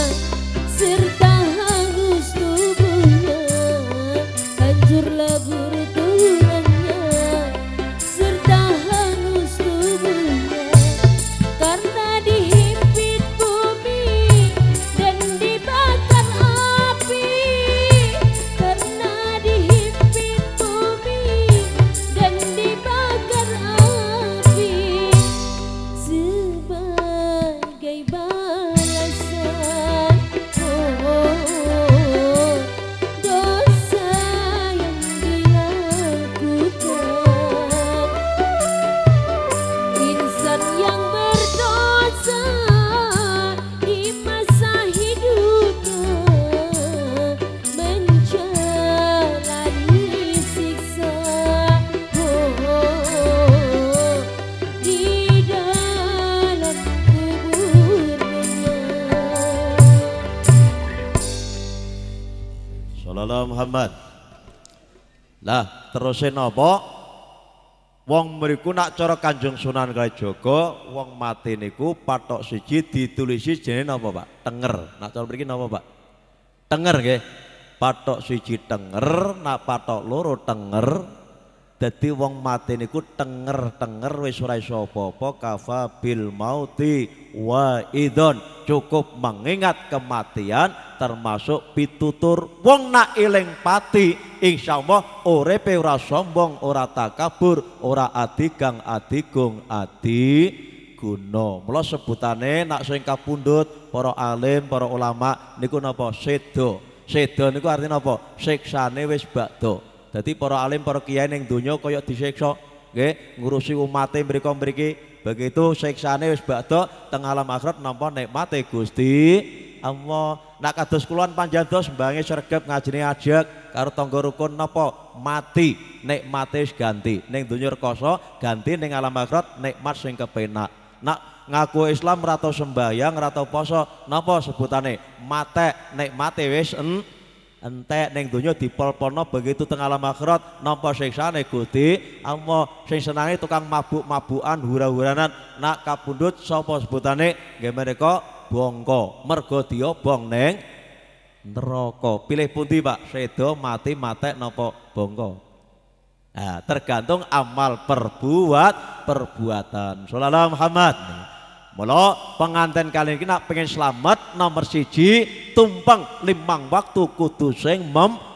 serta hangus tubuhnya. Hancurlah bertulangnya serta hangus tubuhnya. Karena dihimpit bumi dan dibakar api. Karena dihimpit bumi dan dibakar api. Sebagai balasan oh, dosa yang dilakukan. Insan yang berdosa di masa hidupnya menjalani siksa oh, di dalam kuburnya. Sallallahu Muhammad. Lah terusin apa? Wong mriku nak cara Kanjeng Sunan Kalijaga wong mati niku patok siji ditulisi jenenge napa Pak? Tenger. Nak cara mriki napa Pak? Tenger nggih. Patok siji tenger, nak patok loro tenger. Dadi wong mati niku tenger-tenger wis ora iso apa-apa kafa bil mauti wa idon, cukup mengingat kematian termasuk pitutur wong nak eling pati insyaallah uripe ora sombong, ora takabur, ora adigang adigung adi guna. Mula sebutane nak sing kapundhut para alim, para ulama niku napa? Sedo. Sedo niku artinya apa? Siksane wis bakda. Dadi para alim, para kiai ning donya kaya disiksa, nggih, ngurusi umate mriko-mriki, begitu siksane wis bakda teng alam akhirat nampa nikmate Gusti Allah. Nak kados kula panjenengan sembahange sregep ngajine ajeg karo tangga rukun napa? Mati, nikmate wis ganti. Ning donya rekoso, ganti ning alam akhirat nikmat sing kepenak. Nak ngaku Islam ora tau sembahyang, ora tau poso, napa sebutane? Mate, nikmate wis en entek ning donya dipol-polno begitu teng alam akhirat nampa siksane Gusti Allah. Sing senange tukang mabuk-mabukan, hura-huranan, nak kapundhut sapa sebutane? Nggih menika bangka, mergo diobong ning neraka. Pilih pundi Pak? Sedo, mati, matek napa bangka? Nah, tergantung amal perbuat perbuatan. Sallallahu Muhammad. Mula pengantin kali ini nak pengen selamat nomor siji tumpeng limang waktu kudu sing mem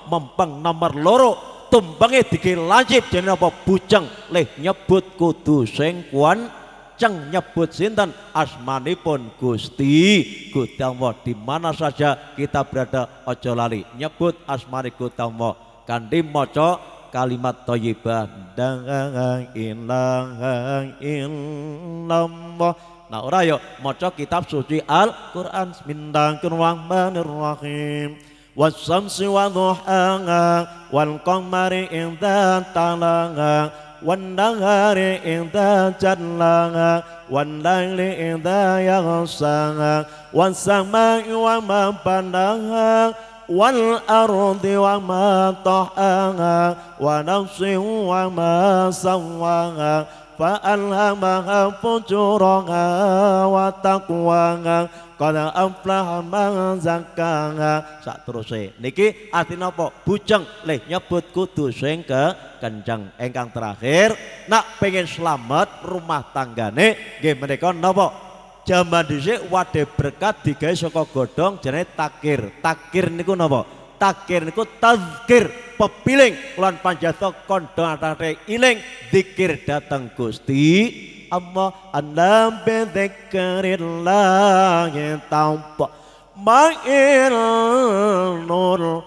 mempeng nomor loro tumbange dike lancip jenenge apa bujeng leh nyebut kudu sing kuan ceng nyebut sinten asmanipun Gusti Gusti Allah di mana saja kita berada ojo lali nyebut asmani Gusti Allah kanthi maca kalimat thayyibah la ilaha illallah. Nah ora yo maca kitab suci Al-Qur'an bismillahirrahmanirrahim was-samsi wa duhaha wal qamari idza talaha wan nahari idza jallaha wan laili idza yaghshaha was samai wa ma banaha wal ardi wa ma tahaha wa nafsin wa ma sawwaha fa alhamaha fujuraha wa taqwaha qad aflaha man zakkaha. Sateruse niki artinya apa? Bujeng leh nyebut kudu sing kenceng. Ingkang terakhir nak pengen selamat rumah tanggane nggih menika napa? Jaman dhisik wade berkat digawe saka godhong jenenge takir. Takir niku napa? Takir niku tazkir pepiling lan panjata kandha atane iling zikir dateng Gusti Allah anda bidzikrillah tampa ma'il nur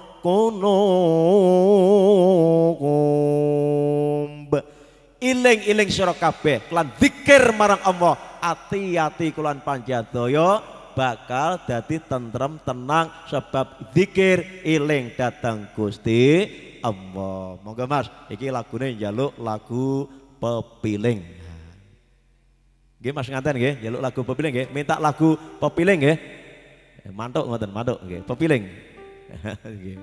kunum iling-iling sira kabeh lan zikir marang Allah ati-ati kulan panjadaya bakal dadi tentrem tenang sebab zikir iling datang Gusti Allah. Monggo Mas, iki lagune njaluk lagu pepiling. Nggih Mas nganten nggih, njaluk lagu pepiling nggih, minta lagu pepiling nggih. Mantuk ngoten, mantuk nggih, pepiling. Nggih.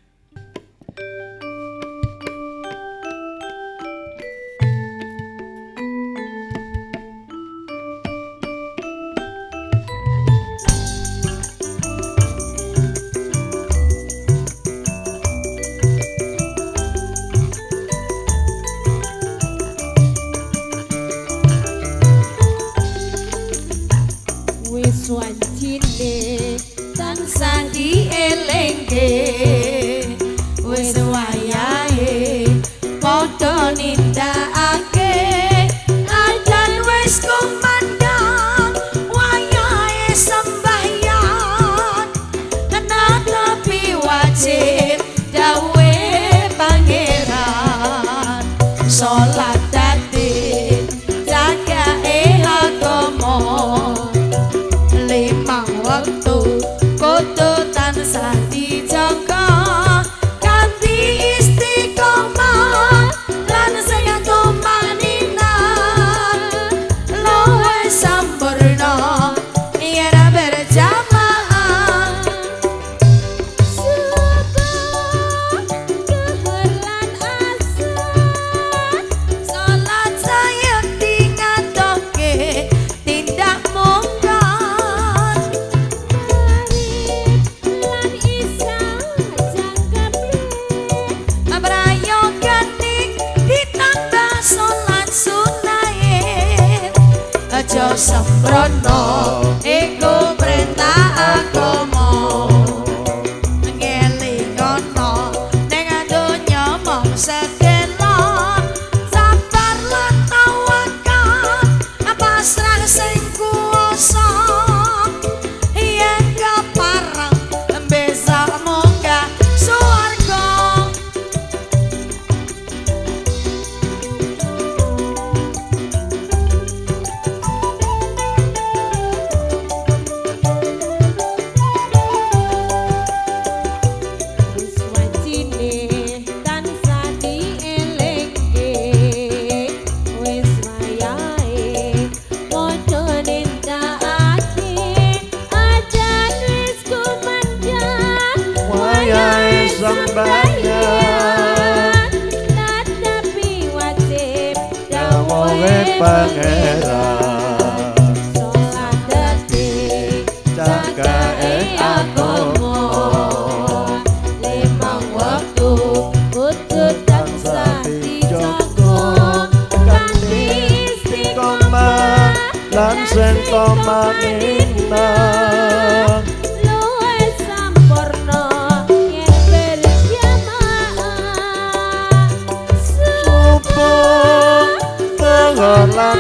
Wajine tansah dielengke wis wayahe padha nindakake ajan wis kumandang wayahe sembahyang kena tapi wajib dawe pangeran salat dadi jagae agama limang waktu kudu tansah dijaga kanthi istiqomah lan sing tumanina luwih sampurna yen berjamaah subuh zuhur lan asar salat saya tingatoke tindak mungkar aja sembrono iku perintah agama ngelingono ning donya mung sedelo sabar lan tawakal pasrah sing kuwasa yen kepareng besok munggah swarga. Sembahyang tetapi wajib dawe pangeran sholat dadi jagae agama limang waktu kudu tansah dijaga kanthi istiqomah lan sing tumanina luwih sampurna yen berjamaah lan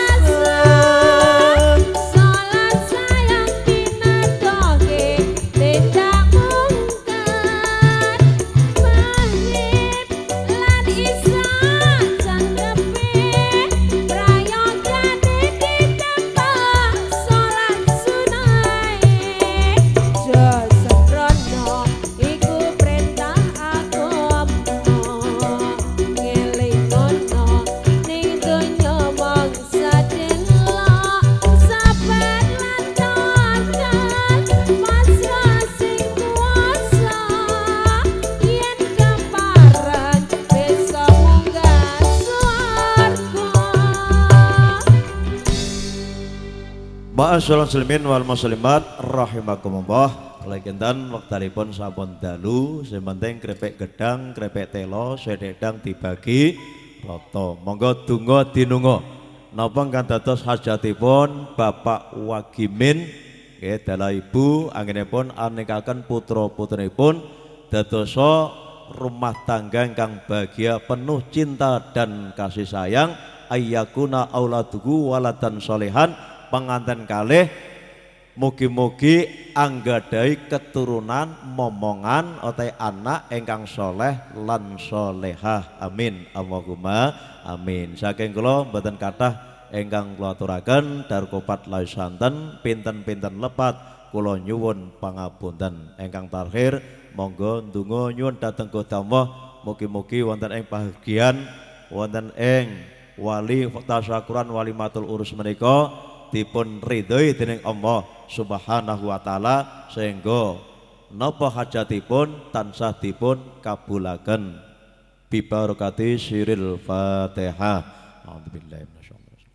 asan Salat sayang pinatoke tidak mungkar Mahib lan isa cangkepe Prayogane ditembak salat sunahe Jo sembrono iku perintah agama Ngelingono ning donya mangsa delok Sabar lan tawakal pasrah sing kuwasa Yen keparan bisa munggah swarga Ma'asyiral muslimin wal muslimat rahimakumullah. Legendan wektalipun sampun dalu, sing penting krepek gedang, krepek telo, sededang dibagi rata. Monggo donga dinunga. Napa ingkang dados hajatipun Bapak Wagimin nggih dalah Ibu anggenipun anekaken putra-putrinipun dadosa rumah tangga ingkang bahagia penuh cinta dan kasih sayang ayyakuna auladuhu waladan solehan penganten kalih mugi-mugi anggadhahi keturunan momongan otai anak ingkang soleh lan solehah amin Allahumma amin. Saking kula mboten kathah ingkang kula aturaken darkopat layu santen pinten-pinten lepat kula nyuwun pangapunten. Ingkang terakhir monggo ndonga nyuwun dhateng Gusti Allah mugi-mugi wonten ing bahagian wonten ing wali tasyakuran walimatul urus menika dipun ridhoi dening Allah Subhanahu wa taala sehingga napa hajatipun tansah dipun kabulaken bi barakati siril Fatihah. A'udzubillahi minasyaitonir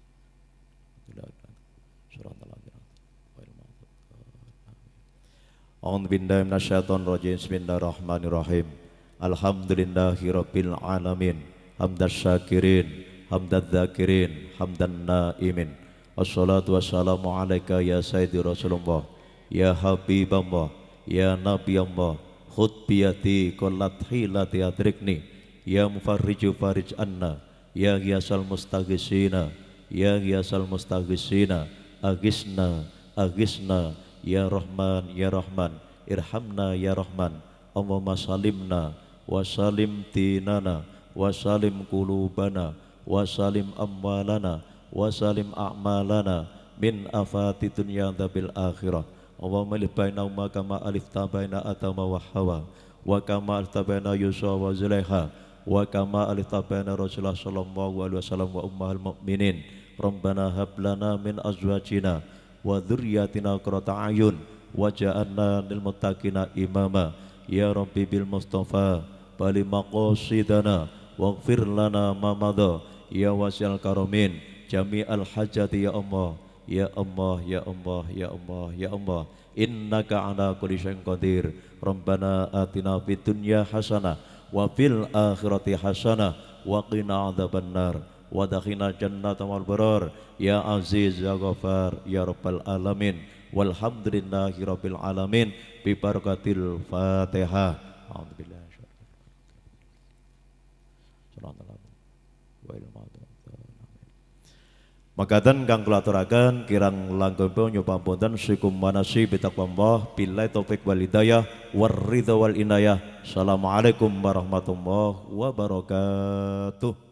A'udzubillahi minasyaitonir rajim. Bismillahirrahmanirrahim. Alhamdulillahirabbil alamin. Hamdaz syakirin, hamdaz dzakirin, hamdan naimin. Wassalatu wassalamu alaika ya sayyidi Rasulullah ya Habibullah ya Nabiyullah khud biyati kullat hilati adrikni ya mufarriju farij anna ya ghiyasal mustaghisina ya ghiyasal mustaghisina agisna agisna ya Rahman ya Rahman irhamna ya Rahman Allahumma salimna wa salim dinana wa salim qulubana wa salim amwalana wasalim a'malana min afati dunya dabil akhirah. Allahumma alif bainahuma kama alifta baina atama wa hawa wa kama alifta baina Yusuf wa Zulaiha wa kama alifta baina Rasulullah sallallahu alaihi wasallam wa ummahal mu'minin. Rabbana hab lana min azwajina wa dzurriyyatina qurrata a'yun waj'alna lil muttaqina imama. Ya Rabbi bil Mustafa bali maqasidana waghfir lana ma madha ya wasi'al karamin jami al hajati ya Allah ya Allah ya Allah ya Allah ya Allah innaka ala kulli syai'in qadir. Rabbana atina fid dunya hasanah wa fil akhirati hasanah wa qina adzabannar wa dakhina jannata wal barar ya aziz ya ghafar ya rabbal alamin walhamdulillahi rabbil alamin bi barakatil Fatihah. A'udzubillahi Makaten kang kula aturaken kirang langkung nyupapunten sikum manasi bitaqwallah billahi taufik wal hidayah war ridha wal inayah. Assalamualaikum warahmatullahi wabarakatuh.